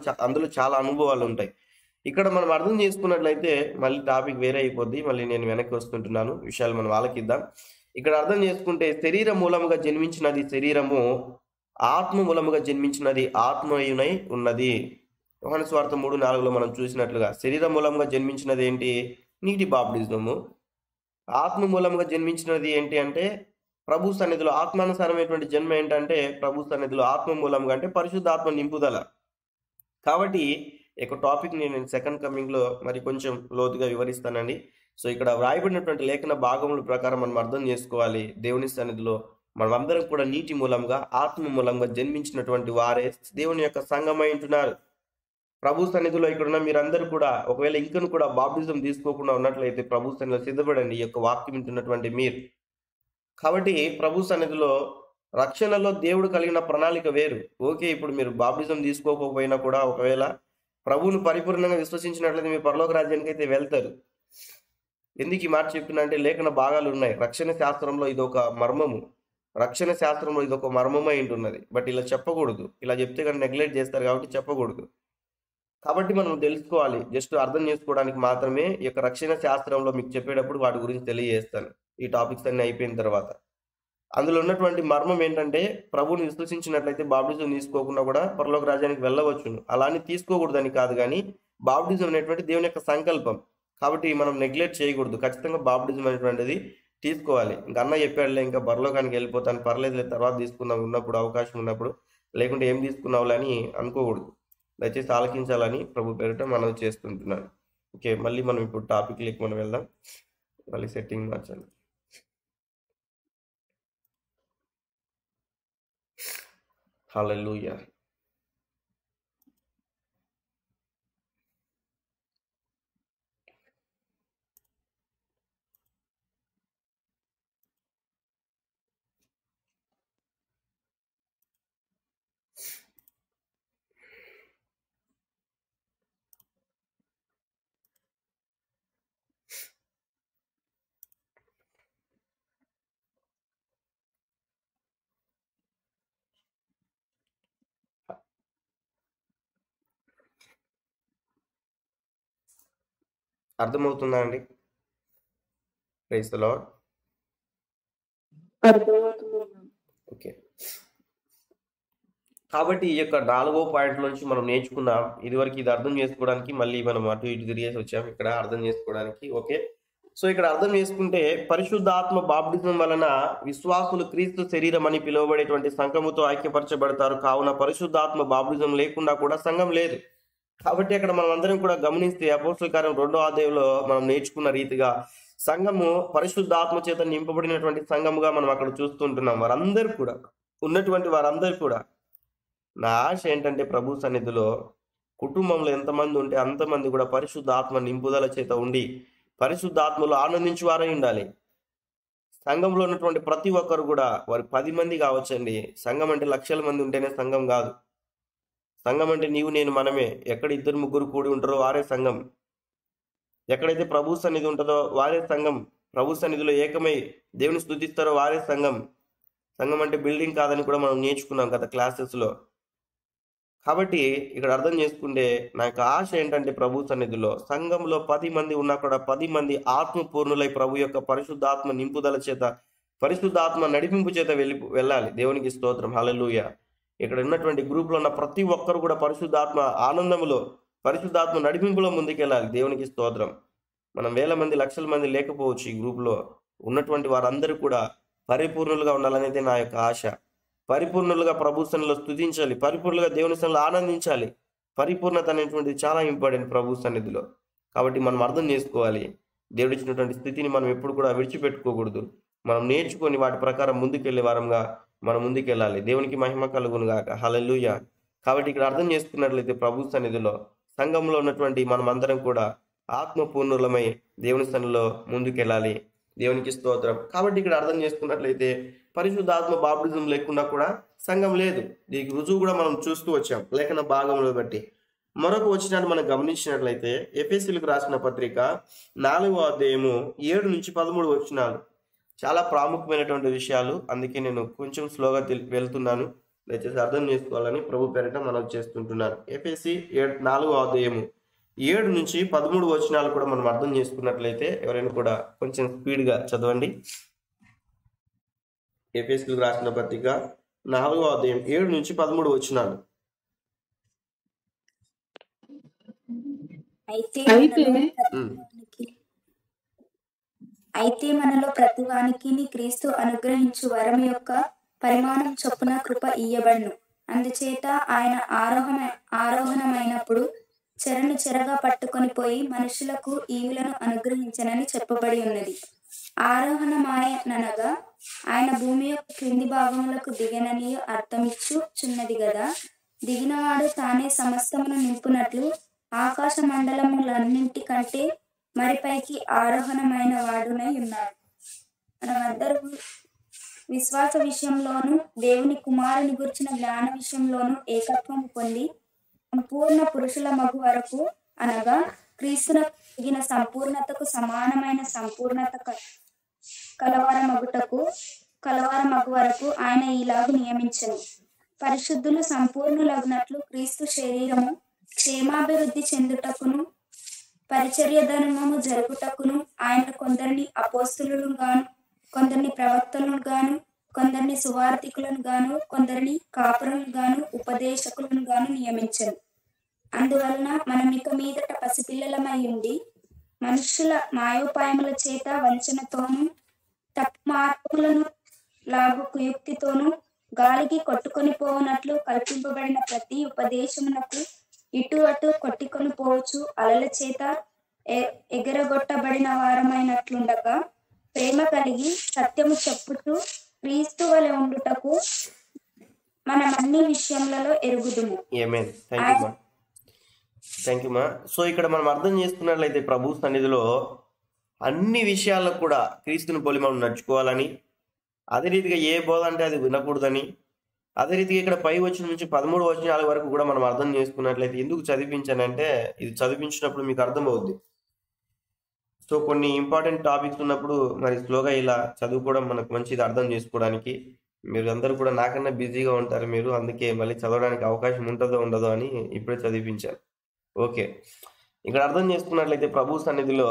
చాలా అనుభవాలు ఉంటాయి. ఇక్కడ మనం అర్థం చేసుకున్నట్లయితే మళ్ళీ టాపిక్ వేరే అయిపోద్ది. మళ్ళీ నేను వెనక్కి వస్తుంటున్నాను, విషయాలు మనం ఆలకిద్దాం. ఇక్కడ అర్థం చేసుకుంటే శరీర మూలముగా జన్మించినది శరీరము, ఆత్మ మూలముగా జన్మించినది ఆత్మయునై ఉన్నది. యోహాను సువార్త 3:4 మనం చూసినట్లుగా శరీర మూలంగా జన్మించినది ఏంటి? నీటి బాప్టిజము. ఆత్మ మూలంగా జన్మించినది ఏంటి అంటే ప్రభు సన్నిధిలో ఆత్మానుసారమైనటువంటి జన్మ ఏంటంటే ప్రభు సన్నిధిలో ఆత్మ మూలంగా అంటే పరిశుద్ధాత్మ నింపుదల. కాబట్టి ఒక టాపిక్ నేను సెకండ్ కమింగ్లో మరి కొంచెం లోతుగా వివరిస్తానండి. సో ఇక్కడ వ్రాయబడినటువంటి లేఖన భాగముల ప్రకారం మనం అర్థం చేసుకోవాలి. దేవుని సన్నిధిలో మనమందరం కూడా నీటి మూలంగా ఆత్మ మూలంగా జన్మించినటువంటి వారే దేవుని యొక్క సంఘమై ఉంటున్నారు. ప్రభు సన్నిధిలో ఇక్కడున్న మీరందరూ కూడా ఒకవేళ ఇంకను కూడా బాప్టిజం తీసుకోకుండా ఉన్నట్లయితే ప్రభు సన్నిధిలో సిద్ధపడండి, ఈ యొక్క వాక్యం వింటున్నటువంటి మీరు. కాబట్టి ప్రభు సన్నిధిలో రక్షణలో దేవుడు కలిగిన ప్రణాళిక వేరు. ఓకే, ఇప్పుడు మీరు బాప్టిజం తీసుకోకపోయినా కూడా ఒకవేళ ప్రభువును పరిపూర్ణంగా విశ్వసించినట్లయితే మీ పరలోక రాజ్యానికి అయితే వెళ్తారు. ఎందుకు ఈ మాట చెప్తున్నా అంటే లేఖన భాగాలు ఉన్నాయి. రక్షణ శాస్త్రంలో ఇదొక మర్మము, రక్షణ శాస్త్రంలో ఇదొక మర్మమై ఉంటున్నది. బట్ ఇలా చెప్పకూడదు. ఇలా చెప్తే కానీ నెగ్లెక్ట్ చేస్తారు కాబట్టి చెప్పకూడదు. కాబట్టి మనం తెలుసుకోవాలి. జస్ట్ అర్థం చేసుకోవడానికి మాత్రమే ఈ యొక్క రక్షణ శాస్త్రంలో మీకు చెప్పేటప్పుడు వాటి గురించి తెలియజేస్తాను ఈ టాపిక్స్ అన్ని అయిపోయిన తర్వాత. అందులో ఉన్నటువంటి మర్మం ఏంటంటే ప్రభువుని విశ్వసించినట్లయితే బాప్టిజం తీసుకోకుండా కూడా పరలోక రాజ్యానికి వెళ్ళవచ్చును. అలానే తీసుకోకూడదని కాదు, కానీ బాప్టిజం అనేటువంటి దేవుని యొక్క సంకల్పం. కాబట్టి మనం నెగ్లెక్ట్ చేయకూడదు. ఖచ్చితంగా బాప్టిజం అనేటువంటిది తీసుకోవాలి. ఇంకా అన్న చెప్పాడులే, ఇంకా పరలోకానికి వెళ్ళిపోతాను, పర్లేదు తర్వాత తీసుకుందాం ఉన్నప్పుడు, అవకాశం ఉన్నప్పుడు, లేకుంటే ఏం తీసుకున్నావులే అని అనుకోకూడదు. దయచేసి ఆలకించాలని ప్రభు పేరిట మనవి చేస్తుంటున్నాను. ఓకే, మళ్ళీ మనం ఇప్పుడు టాపిక్లోకి మనం వెళ్దాం. మళ్ళీ సెట్టింగ్ మార్చాలి. హల్లెలూయా. అర్థమవుతుందా అండి? Praise the lord. ఓకే, కాబట్టి ఈ యొక్క 4వ పాయింట్ నుంచి మనం నేర్చుకున్నాం. ఇదివరకు ఇది అర్థం చేసుకోవడానికి మళ్ళీ మనం అటు ఇటు తిరిగేసి వచ్చాం ఇక్కడ అర్థం చేసుకోవడానికి. ఓకే, సో ఇక్కడ అర్థం చేసుకుంటే పరిశుద్ధాత్మ బాప్టిజం వలన విశ్వాసులు క్రీస్తు శరీరం అని పిలువబడేటువంటి సంఘముతో ఐక్యపరచబడతారు. కావున పరిశుద్ధాత్మ బాప్టిజం లేకుండా కూడా సంఘం లేదు. కాబట్టి అక్కడ మనం అందరం కూడా గమనిస్తే అపోస్తలుల కార్యం 2వ అధ్యాయంలో మనం నేర్చుకున్న రీతిగా సంఘము పరిశుద్ధాత్మ చేత నింపబడినటువంటి సంఘముగా మనం అక్కడ చూస్తుంటున్నాం. వారందరూ కూడా ఉన్నటువంటి వారందరూ కూడా నా ఆశ ఏంటంటే ప్రభు సన్నిధిలో కుటుంబంలో ఎంతమంది ఉంటే అంతమంది కూడా పరిశుద్ధాత్మ నింపుదల చేత ఉండి పరిశుద్ధాత్మలో ఆనందించి వారై ఉండాలి. సంఘంలో ఉన్నటువంటి ప్రతి ఒక్కరు కూడా వారు 10 మంది కావచ్చండి. సంఘం అంటే లక్షల మంది ఉంటేనే సంఘం కాదు. సంఘం అంటే నీవు నేను మనమే. ఎక్కడ 2-3 కూడి ఉంటారో వారే సంఘం. ఎక్కడైతే ప్రభు సన్నిధి ఉంటుందో వారే సంఘం. ప్రభు సన్నిధిలో ఏకమై దేవుని స్తుతిస్తారో వారే సంఘం. సంఘం అంటే బిల్డింగ్ కాదని కూడా మనం నేర్చుకున్నాం గత క్లాసెస్లో. కాబట్టి ఇక్కడ అర్థం చేసుకుంటే నాకు ఆశ ఏంటంటే ప్రభు సన్నిధిలో సంఘంలో 10 మంది ఉన్నా కూడా 10 మంది ఆత్మపూర్ణులై ప్రభు యొక్క పరిశుద్ధాత్మ నింపుదల చేత పరిశుద్ధాత్మ నడిపింపు చేత వెళ్ళాలి. దేవునికి స్తోత్రం, హల్లెలూయా. ఇక్కడ ఉన్నటువంటి గ్రూప్లో ఉన్న ప్రతి ఒక్కరు కూడా పరిశుద్ధాత్మ ఆనందములో, పరిశుద్ధాత్మ నడిపింపులో ముందుకెళ్ళాలి. దేవునికి స్తోత్రం. మనం వేల మంది, లక్షల మంది లేకపోవచ్చు. ఈ గ్రూప్లో ఉన్నటువంటి వారందరూ కూడా పరిపూర్ణులుగా ఉండాలనేది నా యొక్క ఆశ. పరిపూర్ణులుగా ప్రభు సన్నిధిలో స్తుతించాలి, పరిపూర్ణులుగా దేవుని సన్నిధిలో ఆనందించాలి. పరిపూర్ణత అనేటువంటిది చాలా ఇంపార్టెంట్ ప్రభు సన్నిధిలో. కాబట్టి మనం అర్థం చేసుకోవాలి, దేవుడు ఇచ్చినటువంటి స్థితిని మనం ఎప్పుడు కూడా విడిచిపెట్టుకోకూడదు. మనం నేర్చుకొని వాటి ప్రకారం ముందుకెళ్లే వారంగా మనం ముందుకెళ్ళాలి. దేవునికి మహిమ కలుగును గాక, హల్లెలూయా. కాబట్టి ఇక్కడ అర్థం చేసుకున్నట్లయితే ప్రభు సన్నిధిలో సంఘంలో ఉన్నటువంటి మనం అందరం కూడా ఆత్మపూర్ణులమై దేవుని సన్నిధిలో ముందుకెళ్ళాలి. దేవునికి స్తోత్రం. కాబట్టి ఇక్కడ అర్థం చేసుకున్నట్లయితే పరిశుద్ధాత్మ బాప్టిజం లేకుండా కూడా సంఘం లేదు. దీనికి రుజువు కూడా మనం చూస్తూ వచ్చాం లేఖన భాగంలో బట్టి. మరొక వచనాన్ని మనం గమనించినట్లయితే ఎఫెసీయులకు రాసిన పత్రిక 4వ అధ్యాయము 7 నుంచి 13 వచనాలు చాలా ప్రాముఖ్యమైనటువంటి విషయాలు. అందుకే నేను కొంచెం స్లోగా వెళ్తున్నాను, దయచేసి అర్థం చేసుకోవాలని ప్రభు పేరిట మనం చేస్తుంటున్నాను. ఎఫెసీ 4వ అధ్యాయము 7 నుంచి 13 వచనాలు కూడా మనం అర్థం చేసుకున్నట్లయితే ఎవరైనా కూడా కొంచెం స్పీడ్గా చదవండి. ఎఫెసీయులకు రాసిన పత్రిక 4వ అధ్యాయం 7 నుంచి 13 వచనాలు. అయితే మనలో ప్రతివానికి క్రీస్తు అనుగ్రహించు వరం యొక్క పరిమాణం చొప్పున కృప ఇయ్యబడును. అందుచేత ఆయన ఆరోహణమైనప్పుడు చెరను చెరగా పట్టుకొని పోయి మనుషులకు ఈవులను అనుగ్రహించనని చెప్పబడి ఉన్నది. ఆరోహణమాయనగా ఆయన భూమి యొక్క క్రింది భాగములకు దిగనని అర్థమిచ్చుచున్నది గదా. దిగినవాడు తానే సమస్తమును నింపునట్లు ఆకాశ మండలములన్నింటికంటే మరి పైకి ఆరోహణమైన వాడునై ఉన్నాడు. మనమందరూ విశ్వాస విషయంలోను దేవుని కుమారుని గురించిన జ్ఞాన విషయంలోను ఏకత్వం పొంది సంపూర్ణ పురుషుల మగు వరకు, అనగా క్రీస్తున కలిగిన సంపూర్ణతకు సమానమైన సంపూర్ణత కలవారమగు వరకు ఆయన ఈలాగు నియమించను. పరిశుద్ధులు సంపూర్ణులగునట్లు క్రీస్తు శరీరము క్షేమాభివృద్ధి చెందుటకును పరిచర్య ధర్మము జరుగుటకును ఆయన కొందరిని అపోస్తులను గాను, కొందరిని ప్రవక్తలను గాను, కొందరిని సువార్తికులను గాను, కొందరిని కాపురులను గాను, ఉపదేశకులను గాను నియమించను. అందువలన మనం ఇక మీదట పసిపిల్లలమై ఉండి మనుషుల మాయోపాయముల చేత వంచనతోనూ తప్పు మార్పులను లాగు కుయుక్తితోనూ గాలికి కొట్టుకొని పోవునట్లు కల్పింపబడిన ప్రతి ఉపదేశమునకు ఇటు అటు కొట్టుకొని పోవచ్చు అలల చేత ఎగరగొట్టబడిన వారమైనట్లుండగా ప్రేమ కలిగి సత్యము చెప్పుతూ క్రీస్తు వలె ఉండుటకు మనం అన్ని విషయములలో ఎరుగుదుము. Thank you ma. సో ఇక్కడ మనం అర్థం చేసుకున్నట్లయితే ప్రభు సన్నిధిలో అన్ని విషయాల్లో కూడా క్రీస్తుని పోలి మనం నడుచుకోవాలని, అదే రీతిగా ఏ బోధ అంటే అది వినకూడదని, అదే రీతిగా ఇక్కడ పై వచ్చిన నుంచి 13 వచనాల వరకు కూడా మనం అర్థం చేసుకున్నట్లయితే ఎందుకు చదివించానంటే ఇది చదివించినప్పుడు మీకు అర్థమవుద్ది. సో కొన్ని ఇంపార్టెంట్ టాపిక్స్ ఉన్నప్పుడు మరి స్లోగా ఇలా చదువుకోవడం మనకు మంచిది అర్థం చేసుకోవడానికి. మీరు అందరూ కూడా నాకన్నా బిజీగా ఉంటారు మీరు, అందుకే మళ్ళీ చదవడానికి అవకాశం ఉంటుందో ఉండదో అని ఇప్పుడే చదివించాను. ఓకే, ఇక్కడ అర్థం చేసుకున్నట్లయితే ప్రభు సన్నిధిలో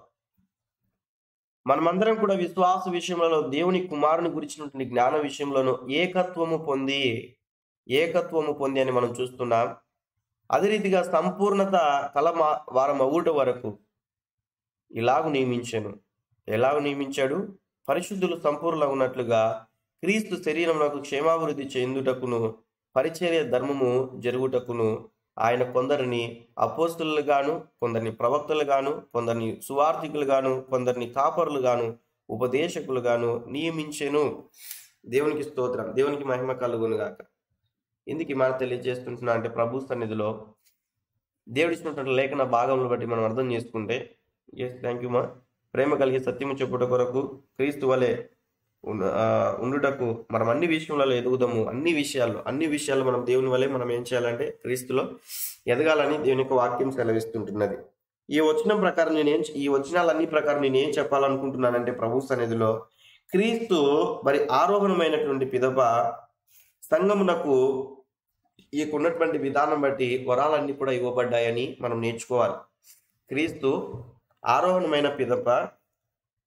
మనమందరం కూడా విశ్వాస విషయంలో దేవుని కుమారుని గురించినటువంటి జ్ఞాన విషయంలోనూ ఏకత్వము పొంది అని మనం చూస్తున్నాం. అదే రీతిగా సంపూర్ణత వారం అవ్వుట వరకు ఎలాగూ నియమించాడు? పరిశుద్ధులు సంపూర్ణంగా ఉన్నట్లుగా క్రీస్తు శరీరంలో క్షేమాభివృద్ధి చెందుటకును పరిచర్య ధర్మము జరుగుటకును ఆయన కొందరిని అపోస్తులు గాను, కొందరిని ప్రవక్తలు గాను, కొందరిని సువార్థికులు గాను, కొందరిని కాపరులు గాను, ఉపదేశకులు గాను నియమించెను. దేవునికి స్తోత్రం, దేవునికి మహిమ కలుగును గాక. ఎందుకు ఈ మాట తెలియజేస్తుంటున్నా అంటే ప్రభు సన్నిధిలో దేవుడు ఇచ్చినటువంటి లేఖన భాగంలో బట్టి మనం అర్థం చేసుకుంటే, థ్యాంక్ యూ మా. ప్రేమ కలిగి సత్యము చెప్పుట కొరకు క్రీస్తు వలె ఉండుటకు మనం అన్ని విషయాలలో ఎదుగుదాము. అన్ని విషయాల్లో మనం దేవుని వలె మనం ఏం చేయాలంటే క్రీస్తులో ఎదగాలని దేవుని యొక్క వాక్యం సెలవిస్తుంటున్నది. ఈ వచనం ప్రకారం ఈ వచనాలన్నీ ప్రకారం నేను ఏం చెప్పాలనుకుంటున్నానంటే ప్రభు సన్నిధిలో క్రీస్తు మరి ఆరోహణమైనటువంటి పిదప సంఘమునకు ఉన్నటువంటి విధానం బట్టి వరాలన్నీ కూడా ఇవ్వబడ్డాయని మనం నేర్చుకోవాలి. క్రీస్తు ఆరోహణమైన పిదప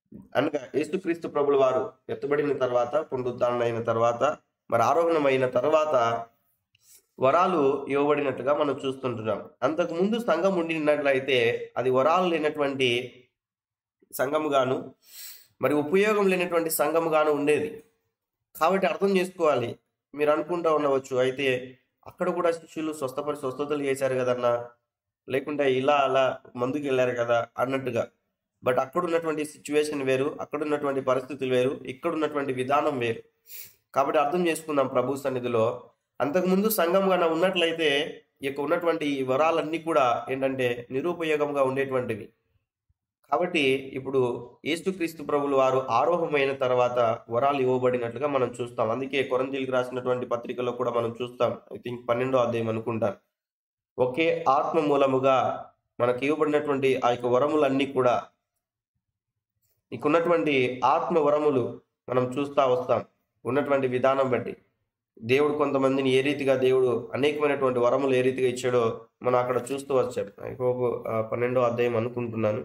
అనగా యేసుక్రీస్తు ప్రభుల వారు ఎత్తబడిన తర్వాత, పునరుద్ధరణ అయిన తర్వాత, మరి ఆరోహణమైన తర్వాత వరాలు ఇవ్వబడినట్లుగా మనం చూస్తుంటున్నాం. అంతకు ముందు సంఘం ఉండినట్లయితే అది వరాలు లేనటువంటి సంఘముగాను, మరి ఉపయోగం లేనటువంటి సంఘముగాను ఉండేది. కాబట్టి అర్థం చేసుకోవాలి. మీరు అనుకుంటా ఉండవచ్చు, అయితే అక్కడ కూడా శిష్యులు స్వస్థతలు చేశారు కదన్నా, లేకుంటే ఇలా అలా మందుకు వెళ్ళారు కదా అన్నట్టుగా. బట్ అక్కడ ఉన్నటువంటి సిచ్యువేషన్ వేరు, అక్కడ ఉన్నటువంటి పరిస్థితులు వేరు, ఇక్కడ ఉన్నటువంటి విధానం వేరు. కాబట్టి అర్థం చేసుకుందాం ప్రభు సన్నిధిలో. అంతకుముందు సంఘంగా ఉన్నట్లయితే ఇక ఉన్నటువంటి ఈ వరాలన్నీ కూడా ఏంటంటే నిరుపయోగంగా ఉండేటువంటివి. కాబట్టి ఇప్పుడు యేసుక్రీస్తు ప్రభులు వారు ఆరోహమైన తర్వాత వరాలు ఇవ్వబడినట్లుగా మనం చూస్తాం. అందుకే కొరింథీయులకు రాసినటువంటి పత్రికలో కూడా మనం చూస్తాం. ఐ థింక్ 12వ అధ్యాయం అనుకుంటాను. ఒకే ఆత్మ మూలముగా మనకి ఇవ్వబడినటువంటి ఆ యొక్క వరములన్నీ కూడా, ఇకున్నటువంటి ఆత్మ వరములు మనం చూస్తా వస్తాం. ఉన్నటువంటి విధానం బట్టి దేవుడు కొంతమందిని ఏ రీతిగా, దేవుడు అనేకమైనటువంటి వరములు ఏ రీతిగా ఇచ్చాడో మనం అక్కడ చూస్తూ వచ్చాం. ఐ హోప్ 12వ అధ్యాయం అనుకుంటున్నాను.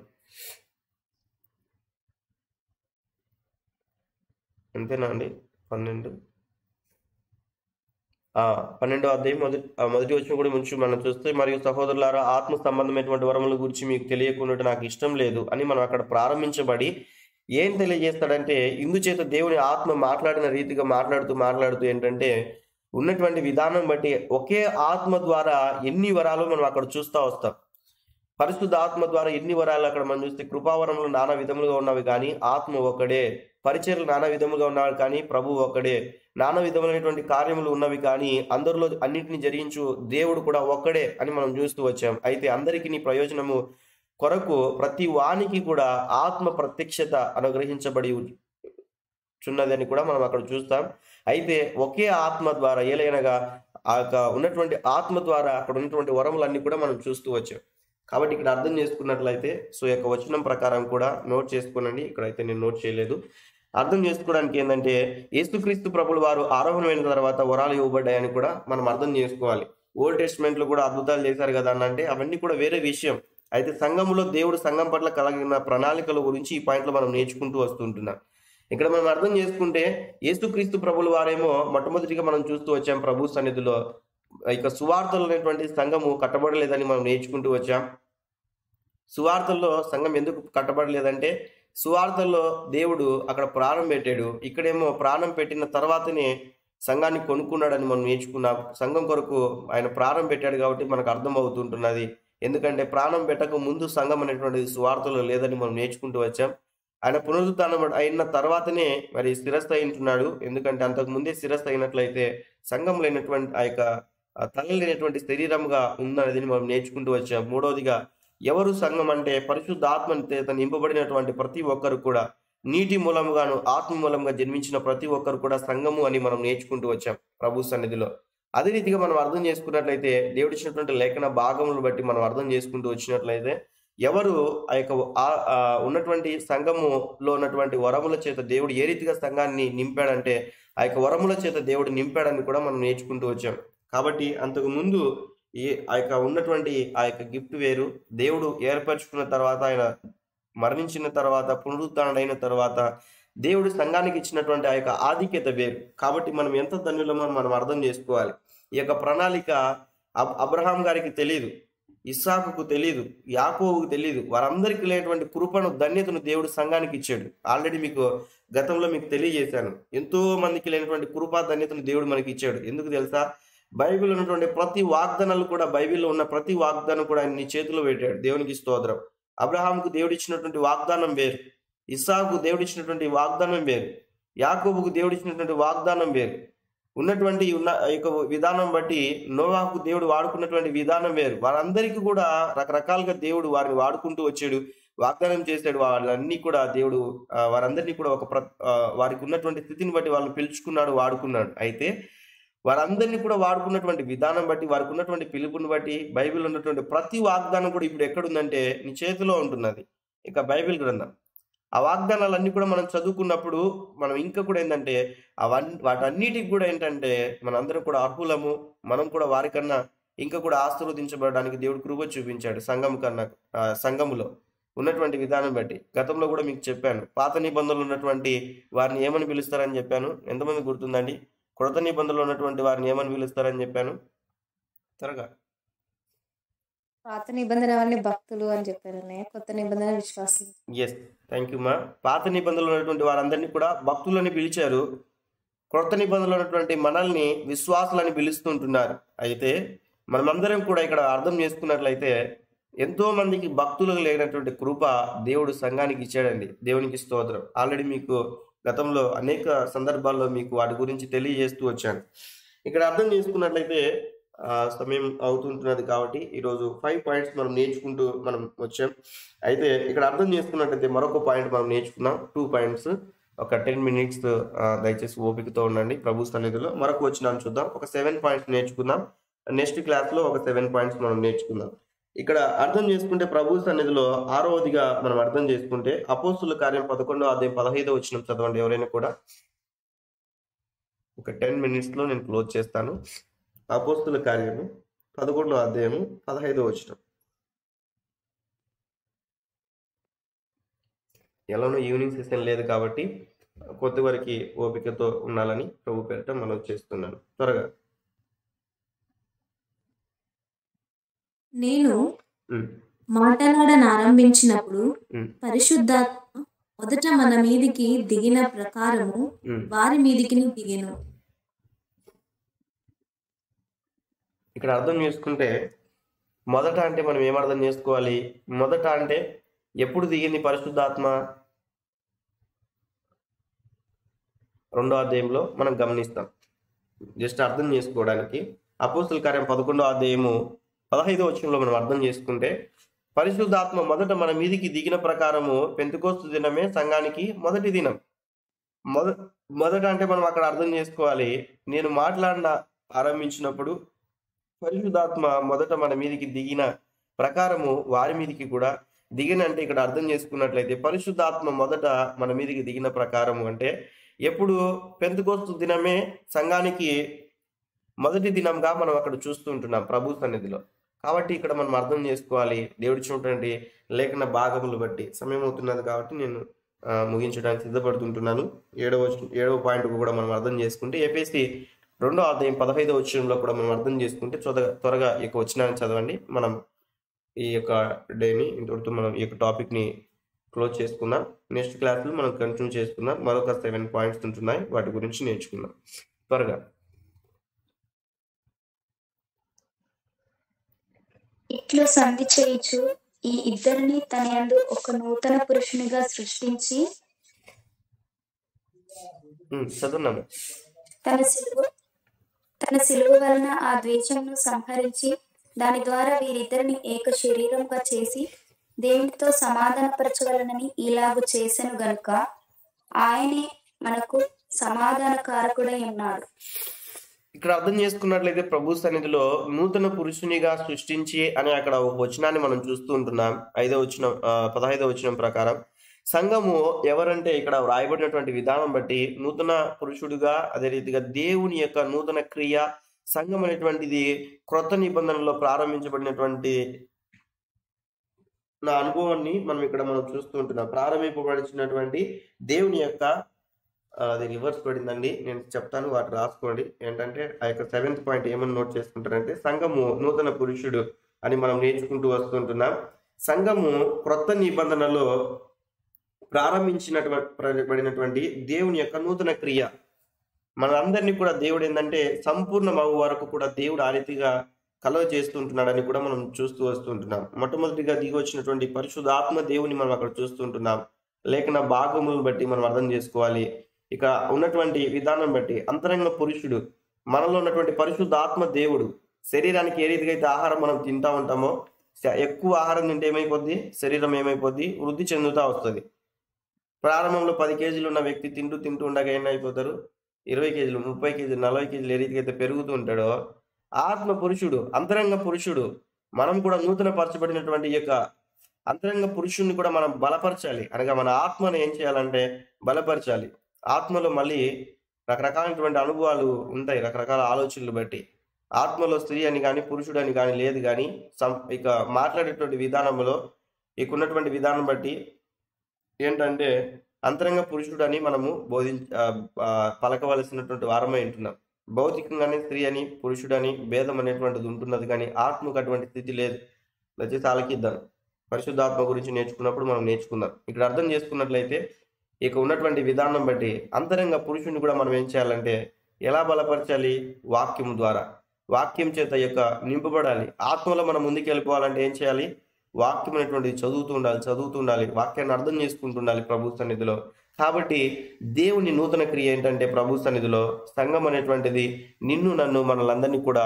అంతేనా అండి? 12వ అధ్యాయం మొదటి వచనం కూడా ముందు మనం చూస్తే, మరియు సహోదరులారా, ఆత్మ సంబంధమైనటువంటి వరముల గురించి మీకు తెలియకుండా నాకు ఇష్టం లేదు అని మనం అక్కడ ప్రారంభించబడి ఏం తెలియజేస్తాడంటే, ఇందుచేత దేవుని ఆత్మ మాట్లాడిన రీతిగా మాట్లాడుతూ ఏంటంటే ఉన్నటువంటి విధానం బట్టి ఒకే ఆత్మ ద్వారా ఎన్ని వరాలు మనం అక్కడ చూస్తూ వస్తాం. పరిశుద్ధ ఆత్మ ద్వారా ఎన్ని వరాలు అక్కడ మనం చూస్తే, కృపావరములు నానా విధములుగా ఉన్నవి కానీ ఆత్మ ఒకడే, పరిచర్యలు నానా విధములుగా ఉన్నవి కానీ ప్రభు ఒకడే, నానా విధములైనటువంటి కార్యములు ఉన్నవి కానీ అందరిలో అన్నింటినీ జరిగించు దేవుడు కూడా ఒక్కడే అని మనం చూస్తూ వచ్చాం. అయితే అందరికీ నీ ప్రయోజనము కొరకు ప్రతి వానికి కూడా ఆత్మ ప్రత్యక్షత అనుగ్రహించబడి చున్నదని కూడా మనం అక్కడ చూస్తాం. అయితే ఒకే ఆత్మ ద్వారా ఏలైనగా ఆ ఉన్నటువంటి ఆత్మ ద్వారా అక్కడ ఉన్నటువంటి వరములన్నీ కూడా మనం చూస్తూ వచ్చాం. కాబట్టి ఇక్కడ అర్థం చేసుకున్నట్లయితే, సో యొక్క వచనం ప్రకారం కూడా నోట్ చేసుకోనండి. ఇక్కడైతే నేను నోట్ చేయలేదు. అర్థం చేసుకోవడానికి ఏంటంటే, యేసుక్రీస్తు ప్రభుల వారు ఆరోహణమైన తర్వాత వరాలు ఇవ్వబడ్డాయని కూడా మనం అర్థం చేసుకోవాలి. ఓల్డ్ టెస్ట్మెంట్ లో కూడా అద్భుతాలు చేశారు కదా అంటే అవన్నీ కూడా వేరే విషయం. అయితే సంఘంలో దేవుడు సంఘం పట్ల కలిగిన ప్రణాళికల గురించి ఈ పాయింట్లో మనం నేర్చుకుంటూ వస్తుంటున్నాం. ఇక్కడ మనం అర్థం చేసుకుంటే, యేసుక్రీస్తు ప్రభుల వారేమో మొట్టమొదటిగా మనం చూస్తూ వచ్చాం ప్రభు సన్నిధిలో ఇక సువార్తలు అనేటువంటి సంఘము కట్టబడలేదని మనం నేర్చుకుంటూ వచ్చాం. సువార్తల్లో సంఘం ఎందుకు కట్టబడలేదంటే, సువార్తల్లో దేవుడు అక్కడ ప్రాణం పెట్టాడు, ఇక్కడేమో ప్రాణం పెట్టిన తర్వాతనే సంఘాన్ని కొనుక్కున్నాడని మనం నేర్చుకున్నాం. సంఘం కొరకు ఆయన ప్రాణం పెట్టాడు కాబట్టి మనకు అర్థం అవుతుంటున్నది. ఎందుకంటే ప్రాణం పెట్టక ముందు సంఘం అనేటువంటిది సువార్తలో లేదని మనం నేర్చుకుంటూ వచ్చాం. ఆయన పునరుత్థానం అయిన తర్వాతనే మరి స్థిరస్థ ఉంటున్నాడు. ఎందుకంటే అంతకు ముందే స్థిరస్థ అయినట్లయితే సంఘం లేనటువంటి ఆ యొక్క తల లేనటువంటి శరీరంగా ఉందనేది మనం నేర్చుకుంటూ వచ్చాం. మూడవదిగా, ఎవరు సంఘం అంటే పరిశుద్ధ ఆత్మ చేత నింపబడినటువంటి ప్రతి ఒక్కరు కూడా, నీటి మూలముగాను ఆత్మ మూలంగా జన్మించిన ప్రతి ఒక్కరు కూడా సంఘము అని మనం నేర్చుకుంటూ వచ్చాం ప్రభు సన్నిధిలో. అదే రీతిగా మనం అర్థం చేసుకున్నట్లయితే, దేవుడు ఇచ్చినటువంటి లేఖన భాగములను బట్టి మనం అర్థం చేసుకుంటూ వచ్చినట్లయితే, ఎవరు ఆ యొక్క ఉన్నటువంటి సంఘములో ఉన్నటువంటి వరముల చేత దేవుడు ఏ రీతిగా సంఘాన్ని నింపాడంటే, ఆ యొక్క వరముల చేత దేవుడు నింపాడని కూడా మనం నేర్చుకుంటూ వచ్చాం. కాబట్టి అంతకు ముందు ఆ యొక్క ఉన్నటువంటి ఆ యొక్క గిఫ్ట్ వేరు. దేవుడు ఏర్పరచుకున్న తర్వాత, ఆయన మరణించిన తర్వాత, పునరుత్థానం అయిన తర్వాత దేవుడు సంఘానికి ఇచ్చినటువంటి ఆ యొక్క ఆధిక్యత వేరు. కాబట్టి మనం ఎంత ధన్యులమో మనం అర్థం చేసుకోవాలి. ఈ యొక్క ప్రణాళిక అబ్రహాం గారికి తెలియదు, ఇస్సాకుకు తెలియదు, యాకోబుకు తెలియదు. వారందరికీ లేనటువంటి కృపను, ధన్యతను దేవుడు సంఘానికి ఇచ్చాడు. ఆల్రెడీ మీకు గతంలో మీకు తెలియజేశాను. ఎంతో మందికి లేనటువంటి కృపా ధన్యతను దేవుడు మనకి ఇచ్చాడు. ఎందుకు తెలుసా? బైబిల్ ఉన్నటువంటి ప్రతి వాగ్దానాలు కూడా, బైబిల్లో ఉన్న ప్రతి వాగ్దానం కూడా ఆయన నీ చేతిలో పెట్టాడు. దేవునికి స్తోత్రం. అబ్రహాంకు దేవుడు ఇచ్చినటువంటి వాగ్దానం వేరు, ఇస్సాకు దేవుడు ఇచ్చినటువంటి వాగ్దానం వేరు, యాకోబుకు దేవుడు ఇచ్చినటువంటి వాగ్దానం వేరు. ఉన్నటువంటి యొక్క విధానం బట్టి నోవాహుకు దేవుడు వాడుకున్నటువంటి విధానం వేరు. వారందరికీ కూడా రకరకాలుగా దేవుడు వారిని వాడుకుంటూ వచ్చాడు, వాగ్దానం చేశాడు. వాళ్ళన్నీ కూడా దేవుడు వారందరినీ కూడా వారికి ఉన్నటువంటి స్థితిని బట్టి వాళ్ళని పిలుచుకున్నాడు, వాడుకున్నాడు. అయితే వారందరినీ కూడా వాడుకున్నటువంటి విధానం బట్టి, వారికి ఉన్నటువంటి పిలుపుని బట్టి బైబిల్ ఉన్నటువంటి ప్రతి వాగ్దానం కూడా ఇప్పుడు ఎక్కడుందంటే నీ చేతిలో ఉంటున్నది. ఇక బైబిల్ గ్రంథం, ఆ వాగ్దానాలన్నీ కూడా మనం చదువుకున్నప్పుడు మనం ఇంకా కూడా ఏంటంటే వాటన్నిటికి కూడా ఏంటంటే మనందరం కూడా అర్హులము. మనం కూడా వారికన్నా ఇంకా కూడా ఆశీర్వదించబడడానికి దేవుడు కృప చూపించాడు సంఘములో. ఉన్నటువంటి విధానం బట్టి. గతంలో కూడా మీకు చెప్పాను, పాత నిబంధనలు ఉన్నటువంటి వారిని ఏమని పిలుస్తారని చెప్పాను. ఎంతమంది గుర్తుందండి? క్రొత్త నిబంధనలు ఉన్నటువంటి వారిని ఏమని పిలుస్తారని చెప్పాను? త్వరగా. పాత నిబంధన వాళ్ళని భక్తులు అని చెప్పారు అన్నయ్య, కొత్త నిబంధన విశ్వాసులు. ఎస్, థ్యాంక్ యూ మా. పాత నిబంధనలు ఉన్నటువంటి వారందరినీ కూడా భక్తులని పిలిచారు. క్రొత్త నిబంధనలు ఉన్నటువంటి మనల్ని విశ్వాసులని పిలుస్తుంటున్నారు. అయితే మనమందరం కూడా ఇక్కడ అర్థం చేసుకున్నట్లయితే ఎంతో మందికి భక్తులకు లేనటువంటి కృప దేవుడు సంఘానికి ఇచ్చాడండి. దేవునికి స్తోత్రం. ఆల్రెడీ మీకు గతంలో అనేక సందర్భాల్లో మీకు వాటి గురించి తెలియజేస్తూ వచ్చాను. ఇక్కడ అర్థం చేసుకున్నట్లయితే సమయం అవుతుంటున్నది కాబట్టి ఈరోజు 5 పాయింట్స్ మనం నేర్చుకుంటూ మనం వచ్చాం. అయితే ఇక్కడ అర్థం చేసుకున్నట్లయితే మరొక పాయింట్ మనం నేర్చుకున్నాం. 2 పాయింట్స్, ఒక 10 మినిట్స్ దయచేసి ఓపికతో ఉండండి ప్రభు సన్నిధిలో. మరొక వచ్చినాన్ని చూద్దాం. ఒక 7 పాయింట్స్ నేర్చుకుందాం. నెక్స్ట్ క్లాస్లో ఒక 7 పాయింట్స్ మనం నేర్చుకుందాం. ఇక్కడ అర్థం చేసుకుంటే ప్రభు సన్నిధిలో 6వదిగా మనం అర్థం చేసుకుంటే అపోస్తుల కార్యం 11వ అధ్యాయం 15వ వచనం చదవండి ఎవరైనా కూడా. ఒక 10 మినిట్స్లో నేను క్లోజ్ చేస్తాను. అపోస్తుల కార్యము 11వ అధ్యాయము 15వ వచనం. ఎలానో ఈవినింగ్ సెషన్ లేదు కాబట్టి కొద్దివరకు ఓపికతో ఉండాలని ప్రభు పేరిట మనం చేస్తున్నాను. త్వరగా. నేను మాట్లాడనారంభించినప్పుడు పరిశుద్ధాత్మ మొదట మన మీదికి దిగిన ప్రకారము వారి మీదికి దిగెను. ఇక్కడ అర్థం చేసుకుంటే మొదట అంటే మనం ఏమర్థం చేసుకోవాలి? మొదట అంటే ఎప్పుడు దిగింది పరిశుద్ధాత్మ? 2వ అధ్యాయంలో మనం గమనిస్తాం. జస్ట్ అర్థం చేసుకోవడానికి అపోస్తుల కార్యం 11వ అధ్యాయము 15వ వచనంలో మనం అర్థం చేసుకుంటే పరిశుద్ధాత్మ మొదట మన మీదికి దిగిన ప్రకారము పెంతెకోస్తు దినమే సంఘానికి మొదటి దినం. మొదట అంటే మనం అక్కడ అర్థం చేసుకోవాలి, నేను ఆరంభించినప్పుడు పరిశుద్ధాత్మ మొదట మన మీదికి దిగిన ప్రకారము వారి మీదికి కూడా దిగిన. అంటే ఇక్కడ అర్థం చేసుకున్నట్లయితే పరిశుద్ధాత్మ మొదట మన మీదికి దిగిన ప్రకారము అంటే ఎప్పుడు? పెంతెకోస్తు దినమే సంఘానికి మొదటి దినంగా మనం అక్కడ చూస్తూ ఉంటున్నాం ప్రభు సన్నిధిలో. కాబట్టి ఇక్కడ మనం అర్థం చేసుకోవాలి దేవుడి చూడండి లేఖన భాగములు బట్టి. సమయం అవుతున్నది కాబట్టి నేను ముగించడానికి సిద్ధపడుతుంటున్నాను. 7వ పాయింట్ కూడా మనం అర్థం చేసుకుంటే ఎఫెసీ 2వ అధ్యాయం 15వ వచనంలో కూడా మనం అర్థం చేసుకుంటే త్వరగా ఈ యొక్క వచనాన్ని చదవండి. మనం ఈ యొక్క డేని ఇంతటితో మనం ఈ యొక్క టాపిక్ని క్లోజ్ చేసుకుందాం. నెక్స్ట్ క్లాస్లో మనం కంటిన్యూ చేసుకుందాం. మరొక 7 పాయింట్స్ ఉంటున్నాయి, వాటి గురించి నేర్చుకుందాం త్వరగా. ఇట్లు సంధి చేయుచు ఈ ఇద్దరిని తన యందు ఒక నూతన పురుషునిగా సృష్టించి చదువున్నాము. తన సిలువ వలన ఆ ద్వేషమును సంహరించి దాని ద్వారా వీరిద్దరిని ఏక శరీరంగా చేసి దేవునితో సమాధానపరచవలనని ఇలాగు చేసెను గనుక ఆయనే మనకు సమాధానకారకుడై ఉన్నాడు. ఇక్కడ అర్థం చేసుకున్నట్లయితే ప్రభు సన్నిధిలో నూతన పురుషునిగా సృష్టించి అనే అక్కడ ఒక వచనాన్ని మనం చూస్తూ ఉంటున్నాం. 15వ వచనం ప్రకారం సంఘము ఎవరంటే ఇక్కడ వ్రాయబడినటువంటి విధానం బట్టి నూతన పురుషుడుగా, అదే రీతిగా దేవుని యొక్క నూతన క్రియ. సంఘం అనేటువంటిది క్రొత్త నిబంధనలో ప్రారంభించబడినటువంటి నా అనుభవాన్ని మనం చూస్తూ ఉంటున్నాం. ప్రారంభింపబడినటువంటి దేవుని యొక్క అది రివర్స్ పడిందండి, నేను చెప్తాను, వాటి రాసుకోండి. ఏంటంటే ఆ యొక్క 7th పాయింట్ ఏమని నోట్ చేసుకుంటారంటే సంఘము నూతన పురుషుడు అని మనం నేర్చుకుంటూ వస్తుంటున్నాం. సంఘము క్రొత్త నిబంధనలో ప్రారంభించినటువంటి దేవుని యొక్క నూతన క్రియ. మనందరినీ కూడా దేవుడు ఏంటంటే సంపూర్ణమగు వరకు కూడా దేవుడు ఆ రీతిగా కలవ చేస్తుంటున్నాడని కూడా మనం చూస్తూ వస్తుంటున్నాం. మొట్టమొదటిగా దిగి వచ్చినటువంటి పరిశుద్ధ ఆత్మ దేవుని మనం అక్కడ చూస్తుంటున్నాం. లేఖన భాగములను బట్టి మనం అర్థం చేసుకోవాలి. ఇక ఉన్నటువంటి విధానం బట్టి అంతరంగ పురుషుడు, మనలో ఉన్నటువంటి పరిశుద్ధ ఆత్మ దేవుడు. శరీరానికి ఏ రీతిగా అయితే ఆహారం మనం తింటా ఉంటామో, ఎక్కువ ఆహారం తింటే ఏమైపోద్ది? శరీరం ఏమైపోద్ది? వృద్ధి చెందుతూ వస్తుంది. ప్రారంభంలో 10 కేజీలు ఉన్న వ్యక్తి తింటూ ఉండగా ఏమైపోతారు? 20 కేజీలు, 30 కేజీలు, 40 కేజీలు ఏ రీతిగా అయితే పెరుగుతూ ఉంటాడో ఆత్మ పురుషుడు, అంతరంగ పురుషుడు. మనం కూడా నూతన పరచబడినటువంటి యొక్క అంతరంగ పురుషుడిని కూడా మనం బలపరచాలి. అనగా మన ఆత్మను ఏం చేయాలంటే బలపరచాలి. ఆత్మలో మళ్ళీ రకరకాలైనటువంటి అనుభవాలు ఉంటాయి, రకరకాల ఆలోచనలు బట్టి. ఆత్మలో స్త్రీ అని కానీ పురుషుడు అని కానీ లేదు, కానీ ఇక మాట్లాడేటువంటి విధానంలో ఇకున్నటువంటి విధానం బట్టి ఏంటంటే అంతరంగ పురుషుడని మనము పలకవలసినటువంటి వారమై ఉంటున్నాం. భౌతికంగానే స్త్రీ అని పురుషుడని భేదం అనేటువంటిది ఉంటున్నది, కానీ ఆత్మకు అటువంటి స్థితి లేదు. దయచేసి ఆలకిద్దాం. పరిశుద్ధాత్మ గురించి నేర్చుకున్నప్పుడు మనం నేర్చుకుందాం. ఇక్కడ అర్థం చేసుకున్నట్లయితే ఇక ఉన్నటువంటి విధానం బట్టి అంతరంగ పురుషుని కూడా మనం ఏం చేయాలంటే ఎలా బలపరచాలి? వాక్యం ద్వారా, వాక్యం చేత యొక్క నింపబడాలి. ఆత్మలో మనం ముందుకు వెళ్ళిపోవాలంటే ఏం చేయాలి? వాక్యం అనేటువంటిది చదువుతూ ఉండాలి. వాక్యాన్ని అర్థం చేసుకుంటుండాలి ప్రభు సన్నిధిలో. కాబట్టి దేవుని నూతన క్రియ ఏంటంటే ప్రభు సన్నిధిలో సంఘం అనేటువంటిది నిన్ను నన్ను మనలందరినీ కూడా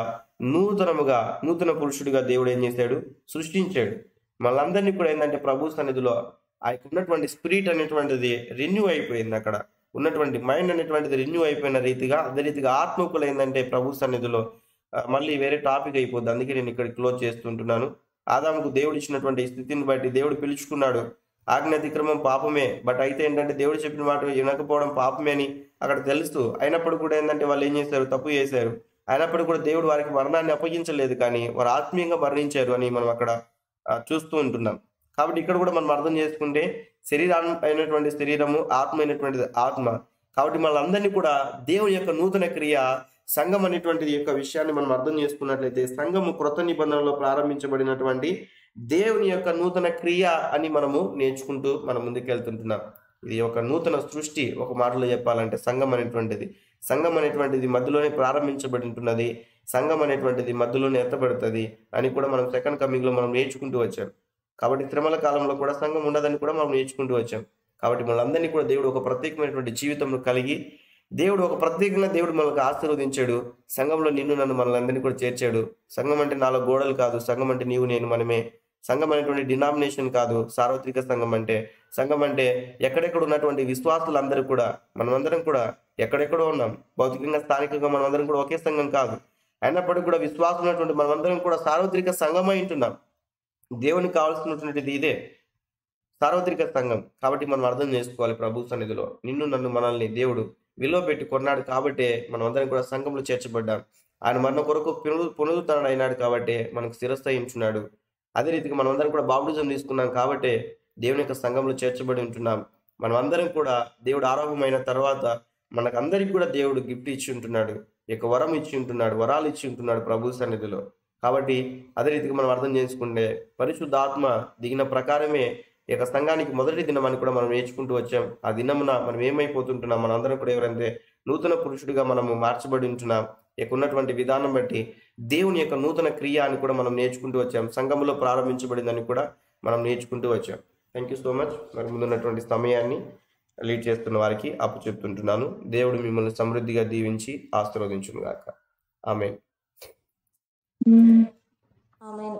నూతన పురుషుడిగా దేవుడు ఏం చేశాడు? సృష్టించాడు. మనలందరినీ కూడా ఏంటంటే ప్రభు సన్నిధిలో ఆ ఉన్నటువంటి స్పిరిట్ అనేటువంటిది రెన్యూ అయిపోయింది. అక్కడ ఉన్నటువంటి మైండ్ అనేటువంటిది రెన్యూ అయిపోయిన రీతిగా అదే రీతిగా ఆత్మకులు ఏంటంటే ప్రభు సన్నిధిలో మళ్ళీ వేరే టాపిక్ అయిపోద్ది. అందుకే నేను ఇక్కడ క్లోజ్ చేస్తుంటున్నాను. ఆదాముకు దేవుడు ఇచ్చినటువంటి స్థితిని బట్టి దేవుడు పిలుచుకున్నాడు. ఆజ్ఞాతిక్రమం పాపమే, బట్ అయితే ఏంటంటే దేవుడు చెప్పిన మాట వినకపోవడం పాపమే అని అక్కడ తెలుస్తూ అయినప్పుడు కూడా ఏంటంటే వాళ్ళు ఏం చేశారు? తప్పు చేశారు. అయినప్పుడు కూడా దేవుడు వారికి మరణాన్ని అప్పగించలేదు, కానీ వారు ఆత్మీయంగా మరణించారు అని మనం అక్కడ చూస్తూ ఉంటున్నాం. కాబట్టి ఇక్కడ కూడా మనం అర్థం చేసుకుంటే శరీరం అయినటువంటి శరీరము, ఆత్మ అయినటువంటిది ఆత్మ. కాబట్టి మనందరినీ కూడా దేవుని యొక్క నూతన క్రియ సంఘం అనేటువంటి యొక్క విషయాన్ని మనం అర్థం చేసుకున్నట్లయితే సంఘము క్రొత్త నిబంధనలో ప్రారంభించబడినటువంటి దేవుని యొక్క నూతన క్రియ అని మనము నేర్చుకుంటూ మనం ముందుకెళ్తుంటున్నాం. ఇది ఒక నూతన సృష్టి. ఒక మాటలో చెప్పాలంటే సంఘం అనేటువంటిది మధ్యలోనే ప్రారంభించబడి ఉంటున్నది. సంఘం అనేటువంటిది మధ్యలోనే ఎత్తబడుతుంది అని కూడా మనం సెకండ్ కమింగ్ లో మనం నేర్చుకుంటూ వచ్చాం. కాబట్టి శ్రమల కాలంలో కూడా సంఘం ఉండదని కూడా మనం నేర్చుకుంటూ వచ్చాం. కాబట్టి మనందరినీ కూడా దేవుడు ఒక ప్రత్యేకమైనటువంటి జీవితంలో కలిగి దేవుడు ఒక ప్రత్యేకంగా దేవుడు మనకు ఆశీర్వదించాడు. సంఘంలో నిన్ను నన్ను మనలందరినీ కూడా చేర్చాడు. సంఘం అంటే 4 గోడలు కాదు. సంఘం అంటే నీవు నేను మనమే. సంఘం అనేటువంటి డినామినేషన్ కాదు. సార్వత్రిక సంఘం అంటే ఎక్కడెక్కడ ఉన్నటువంటి విశ్వాసులందరూ కూడా మనమందరం కూడా ఎక్కడెక్కడో ఉన్నాం. భౌతికంగా స్థానికంగా మనమందరం కూడా ఒకే సంఘం కాదు. అయినప్పటికీ కూడా విశ్వాసం ఉన్నటువంటి మనమందరం కూడా సార్వత్రిక సంఘమై ఉంటున్నాం. దేవునికి కావాల్సినటువంటిది ఇదే సార్వత్రిక సంఘం. కాబట్టి మనం అర్థం చేసుకోవాలి ప్రభు సన్నిధిలో నిన్ను నన్ను మనల్ని దేవుడు విలువ పెట్టి కొన్నాడు. కాబట్టి మనం అందరం కూడా సంఘంలో చేర్చబడ్డాం. ఆయన మన కొరకు పునరుద్ధరణ అయినాడు కాబట్టి మనకు శిరస్థయించున్నాడు. అదే రీతిగా మనం అందరం కూడా బాప్టిజం తీసుకున్నాం కాబట్టి దేవుని యొక్క సంఘంలో చేర్చబడి ఉంటున్నాం. మనం అందరం కూడా దేవుడు ఆరోగ్యమైన తర్వాత మనకందరికి కూడా దేవుడు గిఫ్ట్ ఇచ్చి ఉంటున్నాడు. ఇక వరం ఇచ్చి ఉంటున్నాడు, వరాలు ఇచ్చి ఉంటున్నాడు ప్రభు సన్నిధిలో. కాబట్టి అదే రీతిగా మనం అర్థం చేసుకుంటే పరిశుద్ధాత్మ దిగిన ప్రకారమే ఈ యొక్క సంఘానికి మొదటి దినమని కూడా మనం నేర్చుకుంటూ వచ్చాం. ఆ దినమున మనం ఏమైపోతుంటున్నాం? మనందరం కూడా ఎవరంటే నూతన పురుషుడిగా మనము మార్చబడి ఉంటున్నాం. ఇక ఉన్నటువంటి విధానం బట్టి దేవుని యొక్క నూతన క్రియ అని కూడా మనం నేర్చుకుంటూ వచ్చాం. సంఘంలో ప్రారంభించబడిందని కూడా మనం నేర్చుకుంటూ వచ్చాం. Thank you so much. మరి ముందున్నటువంటి సమయాన్ని లీడ్ చేస్తున్న వారికి అప్పు చెప్తుంటున్నాను. దేవుడు మిమ్మల్ని సమృద్ధిగా దీవించి ఆశీర్వదించును గాక. ఆమేన్. ఆమేన్.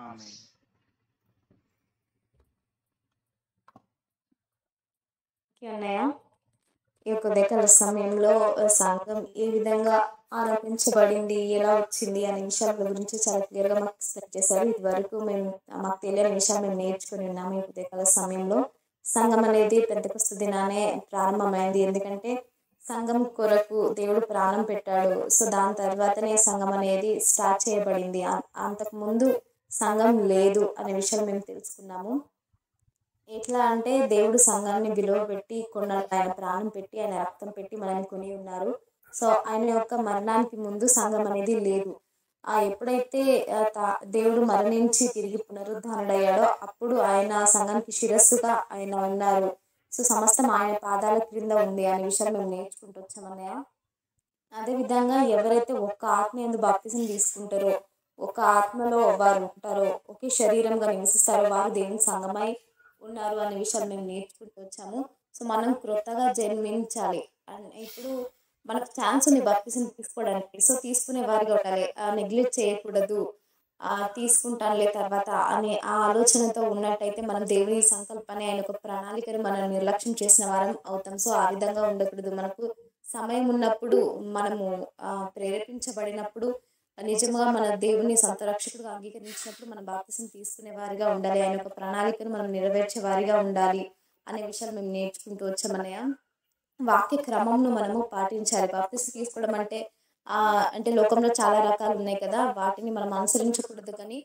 అన్నయ్య, ఈ యొక్క ఉదయకాల సమయంలో సంఘం ఏ విధంగా ఆరోపించబడింది, ఎలా వచ్చింది అనే విషయాల గురించి చాలా క్లియర్గా మాకు ఎక్స్ప్లెయిన్ చేశారు. ఇది వరకు మాకు తెలియని విషయాలు మేము నేర్చుకుని ఉన్నాము. ఈ ఉదయకాల సమయంలో సంఘం అనేది పెంతెకొస్తు దినానే ప్రారంభమైంది. ఎందుకంటే సంఘం కొరకు దేవుడు ప్రాణం పెట్టాడు. సో దాని తర్వాతనే సంఘం అనేది స్టార్ట్ చేయబడింది. అంతకు ముందు సంఘం లేదు అనే విషయం మేము తెలుసుకున్నాము. ఎట్లా అంటే దేవుడు సంఘాన్ని విలువ పెట్టి కొన్నాళ్ళు ఆయన ప్రాణం పెట్టి ఆయన రక్తం పెట్టి మనల్ని కొని ఉన్నారు. సో ఆయన యొక్క మరణానికి ముందు సంఘం అనేది లేదు. ఎప్పుడైతే దేవుడు మరణించి తిరిగి పునరుద్ధరణుడయ్యాడో అప్పుడు ఆయన సంఘానికి శిరస్సుగా ఆయన ఉన్నారు. సో సమస్తం ఆయన పాదాల క్రింద ఉంది అనే విషయాలు మేము నేర్చుకుంటూ వచ్చామన్నయ్య. అదేవిధంగా ఎవరైతే ఒక్క ఆత్మ యందు బాప్తిజం తీసుకుంటారో, ఒక ఆత్మలో వారు ఉంటారో, ఒకే శరీరంగా నివసిస్తారో వారు దేవుని సంఘమై ఉన్నారు అనే విషయాలు మేము నేర్చుకుంటూ వచ్చాము. సో మనం క్రొత్తగా జన్మించాలి. ఇప్పుడు మనకు ఛాన్స్ ఉంది బాప్తిజం తీసుకోవడానికి. సో తీసుకునే వారిగా ఉండాలి, నెగ్లెక్ట్ చేయకూడదు. తీసుకుంటానులే తర్వాత అనే ఆ ఆలోచనతో ఉన్నట్టయితే మనం దేవుని సంకల్పాన్ని ఆయన ఒక ప్రణాళికను మనం నిర్లక్ష్యం చేసిన వారం అవుతాం. సో ఆ విధంగా ఉండకూడదు. మనకు సమయం ఉన్నప్పుడు మనము ప్రేరేపించబడినప్పుడు నిజంగా మన దేవుని సొంత రక్షకుడుగా అంగీకరించినప్పుడు మనం బాప్తిజం తీసుకునే వారిగా ఉండాలి. ఆయన ఒక ప్రణాళికను మనం నెరవేర్చే వారిగా ఉండాలి అనే విషయాలు మేము నేర్చుకుంటూ వచ్చామన్నయ్య. వాక్య క్రమంను మనము పాటించాలి. బాప్తిజం తీసుకోవడం అంటే లోకంలో చాలా రకాలు ఉన్నాయి కదా, వాటిని మనం అనుసరించకూడదు. కానీ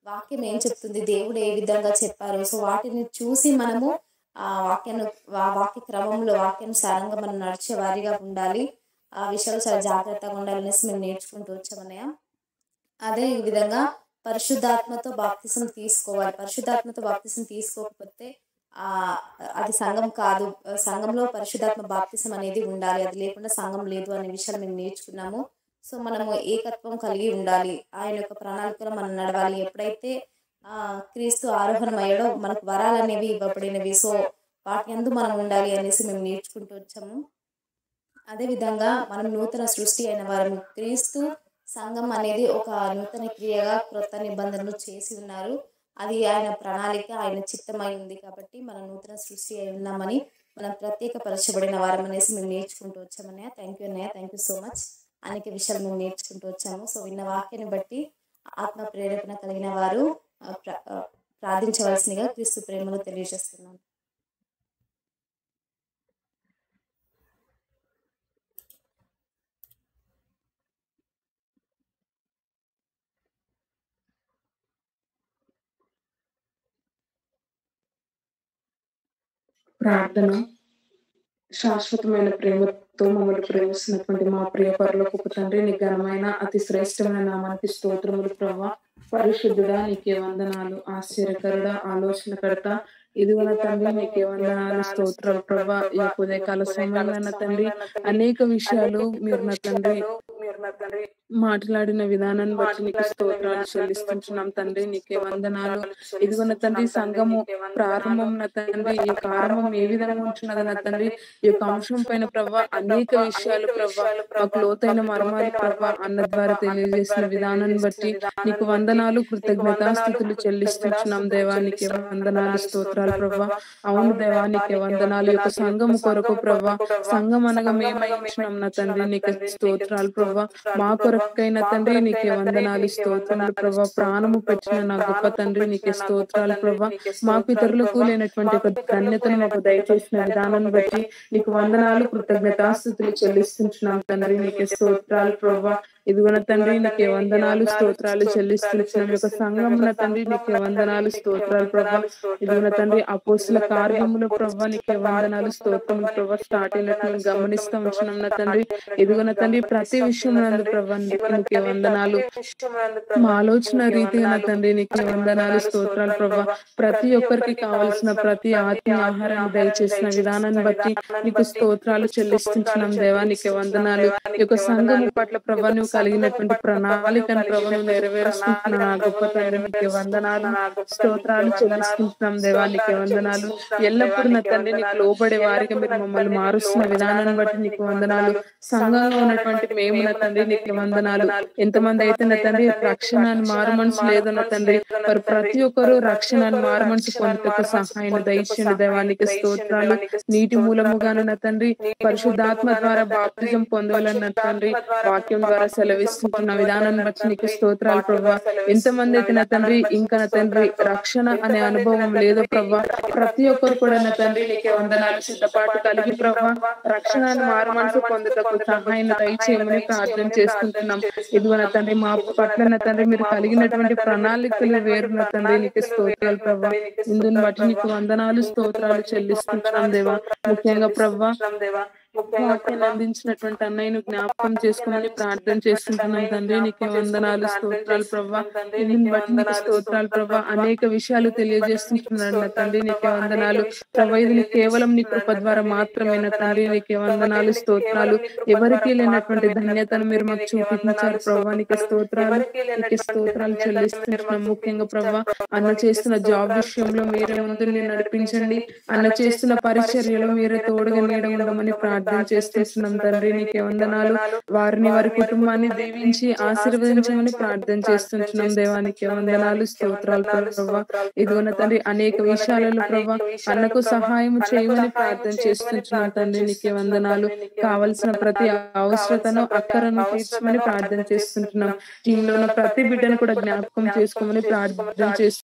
వాక్యం ఏం చెప్తుంది, దేవుడు ఏ విధంగా చెప్పారు. సో వాటిని చూసి మనము వాక్య క్రమంలో వాక్యానుసారంగా మనం నడిచే వారిగా ఉండాలి. ఆ విషయాలు చాలా జాగ్రత్తగా ఉండాలనేసి మేము నేర్చుకుంటూ వచ్చామన్నయ్య. అదే విధంగా పరిశుద్ధాత్మతో బాప్తిసం తీసుకోవాలి. పరిశుద్ధాత్మతో బాప్తిసం తీసుకోకపోతే అది సంఘం కాదు. సంఘంలో పరిశుద్ధాత్మ బాప్తిసం అనేది ఉండాలి. అది లేకుండా సంఘం లేదు అనే విషయాలు మేము నేర్చుకున్నాము. సో మనము ఏకత్వం కలిగి ఉండాలి. ఆయన యొక్క ప్రణాళికలో మనం నడవాలి. ఎప్పుడైతే క్రీస్తు ఆరోహణం అయ్యాడో మనకు వరాలు అనేవి ఇవ్వబడినవి. సో వాటి యందు మనం ఉండాలి అనేసి మేము నేర్చుకుంటూ వచ్చాము. అదేవిధంగా మనం నూతన సృష్టి అయిన వారు. క్రీస్తు సంఘం అనేది ఒక నూతన క్రియగా క్రొత్త నిబంధనలు చేసి ఉన్నారు. అది ఆయన ప్రణాళిక, ఆయన చిత్తమై ఉంది. కాబట్టి మనం నూతన సృష్టి అయి ఉన్నామని, మనం ప్రత్యేకపరచబడిన వారం అనేసి మేము నేర్చుకుంటూ వచ్చామన్నయ్య. థ్యాంక్ యూ అన్నయ్య, థ్యాంక్ యూ సో మచ్. అనేక విషయాలు మేము నేర్చుకుంటూ వచ్చాము. సో విన్న వాక్యాన్ని బట్టి ఆత్మ ప్రేరేపణ కలిగిన వారు ప్రార్థించవలసిందిగా క్రీస్తు ప్రేమలో తెలియజేస్తున్నాను. ప్రార్థన. శాశ్వతమైన ప్రేమతో మమ్మల్ని ప్రేమిస్తున్నటువంటి మా ప్రియ పరలోకపు తండ్రి, నీ ఘనమైన అతి శ్రేష్టమైన నామానికి స్తోత్రములు ప్రభువా. పరిశుద్ధుడా నీకే వందనాలు. ఆశ్చర్యకరుడా, ఆలోచనకర్త, ఇదిగోన తండ్రి నీకే వందనాలు, స్తోత్రాలు ప్రభా. ఈ ఉదయకాల సమయంలో తండ్రి అనేక విషయాలు మీరు నా తండ్రి మాట్లాడిన విధానాన్ని బట్టి నీకు స్తోత్రాలు చెల్లిస్తున్నాం తండ్రి. నీకే వందనాలు. ఇదిగోన తండ్రి సంఘము ప్రారంభం నా తండ్రి, ఈ ప్రారంభం ఏ విధంగా ఉంటున్నది నా తండ్రి, ఈ యొక్క అంశం పైన ప్రభా అనేక విషయాలు ప్రభా మాకు లోతైన మర్మాలు ప్రభా అన్న ద్వారా తెలియజేసిన విధానాన్ని బట్టి నీకు వందనాలు, కృతజ్ఞతాస్తుతులు చెల్లిస్తున్నాం దేవా. నీకే వందనాలు, స్తోత్రాలు ప్రభా. అవును దేవా, నీకే వందనాలు. యొక్క సంఘము కొరకు ప్రభా, సంఘం అనగా మేమై ఉంటున్నాం నా తండ్రి, నీకు స్తోత్రాలు ప్రభా. మా కొరకైన తండ్రి నీకే వందనాలు, స్తోత్రములు ప్రభా. ప్రాణము పెట్టిన నా గొప్ప తండ్రి నీకే స్తోత్రాలు ప్రభా. మాకు ఇతరులకు లేనటువంటి ఒక ధన్యతను మాకు దయచేసిన విధానాన్ని బట్టి నీకు వందనాలు, కృతజ్ఞతాస్తుతులు చెల్లిస్తున్నాం తండ్రి. నీకే స్తోత్రాలు ప్రభా. ఇదిగోన తండ్రి నీకే వందనాలు, స్తోత్రాలు చెల్లిస్తున్నాం. యొక్క సంఘమున తండ్రి నీకే వందనాలు, స్తోత్రాలు ప్రభా. ఇదిగోన తండ్రి అపోస్తుల కార్యములు ప్రభా నీకే వందనాలు, స్తోత్రములు ప్రభా. స్టార్ట్ అయినట్లు గమనిస్తూ ఉంటున్నాం నా తండ్రి. ఇదిగోన తండ్రి ప్రతి విషయం ప్రభా నీకే వందనాలు. మా ఆలోచన రీతిగా నా తండ్రి నీకే వందనాలు, స్తోత్రాలు ప్రభా. ప్రతి ఒక్కరికి కావలసిన ప్రతి ఆత్మీయ ఆహారాన్ని దయచేసిన విధానాన్ని బట్టి నీకు స్తోత్రాలు చెల్లిస్తున్నాం దేవా. నీకే వందనాలు. ఈ యొక్క సంఘము పట్ల ప్రభా నువ్వు కలిగినటువంటి ప్రణాళికను ప్రభా నువ్వు నెరవేరుస్తున్నా నా గొప్ప తండ్రి. నీకే వందనాలు, స్తోత్రాలు చెల్లిస్తున్నాం దేవా. నీకే వందనాలు. ఎల్లప్పుడూ నా తండ్రి నీకు లోబడే వారిగా మీరు మమ్మల్ని మారుస్తున్న విధానాన్ని బట్టి నీకు వందనాలు. సంఘంలో ఉన్నటువంటి మేము నా తండ్రి నీకు వందనాలు. ఎంతమంది అయితే నా తండ్రి రక్షణ మారు మనసు లేదు నా తండ్రి, వారు ప్రతి ఒక్కరు రక్షణ మారు మనసు పొందుటకు సహాయం దయచేయండి దేవానికి స్తోత్రాలు. నీటి మూలముగాను నా తండ్రి పరిశుద్ధాత్మ ద్వారా బాప్తిజం పొందవాలన్న తండ్రి వాక్యం ద్వారా సెలవిస్తున్న విధానాన్ని బట్టి నీకు స్తోత్రాలు ప్రభా. ఎంతమంది అయితే నా తండ్రి ఇంకా నా తండ్రి రక్షణ అనే అనుభవం లేదో ప్రభా, ప్రతి ఒక్కరు కూడా నా తండ్రి నీకే వందనాలు. సిద్ధపాటు కలిగి ప్రభా రక్షణ మారు మనసు పొందుటకు సహాయం దయచేయమని ప్రార్థన చేసుకుంటున్నాం. ఇదిగో నా తండ్రి మా పట్ల నా తండ్రి మీరు కలిగినటువంటి ప్రణాళికలు వేరు నా తండ్రి నీకు స్తోత్రాలు ప్రభా. ఇందుని బట్టి నీకు వందనాలు, స్తోత్రాలు చెల్లిస్తున్నాం దేవా. ముఖ్యంగా ప్రభా వాక్యాన్ని అందించినటువంటి అన్నయ్యను జ్ఞాపకం చేసుకోమని ప్రార్థన చేస్తుంటున్నాం తండ్రి. నీకే వందనాలు, స్తోత్రాలు ప్రభా. ఇందుని బట్టి నీకు స్తోత్రాలు ప్రభా. అనేక విషయాలు తెలియజేస్తుంటున్నాడు నా తండ్రి. నీకే వందనాలు ప్రభా. ఇది కేవలం నీ కృప ద్వారా మాత్రమే నా తండ్రి. నీకే వందనాలు, స్తోత్రాలు. ఎవరికి లేనటువంటి ధన్యతను మీరు మాకు చూపించారు ప్రభా. నీకే స్తోత్రాలు, నీకే స్తోత్రాలు చెల్లిస్తున్నాం. ముఖ్యంగా ప్రభా అన్న చేస్తున్న జాబ్ విషయంలో మీరే ముందు నడిపించండి. అన్న చేస్తున్న పరిచర్యలో మీరే తోడుగా నీడ ఉండమని ప్రార్థన చేస్తున్నాం తండ్రి. నీకే వందనాలు. వారిని వారి కుటుంబాన్ని దీవించి ఆశీర్వదించమని ప్రార్థన చేస్తున్నాం దేవానికి వందనాలు, స్తోత్రాలు ప్రభా. ఇదిగోన తండ్రి అనేక విషయాలలో ప్రభా అన్నకు సహాయం చేయమని ప్రార్థన చేస్తున్నాం తండ్రి. నీకే వందనాలు. కావలసిన ప్రతి అవసరతను అక్కరను తీర్చమని ప్రార్థన చేస్తుంటున్నాం. టీంలో ఉన్న ప్రతి బిడ్డను కూడా జ్ఞాపకం చేసుకోమని ప్రార్థన చేస్తున్నాం.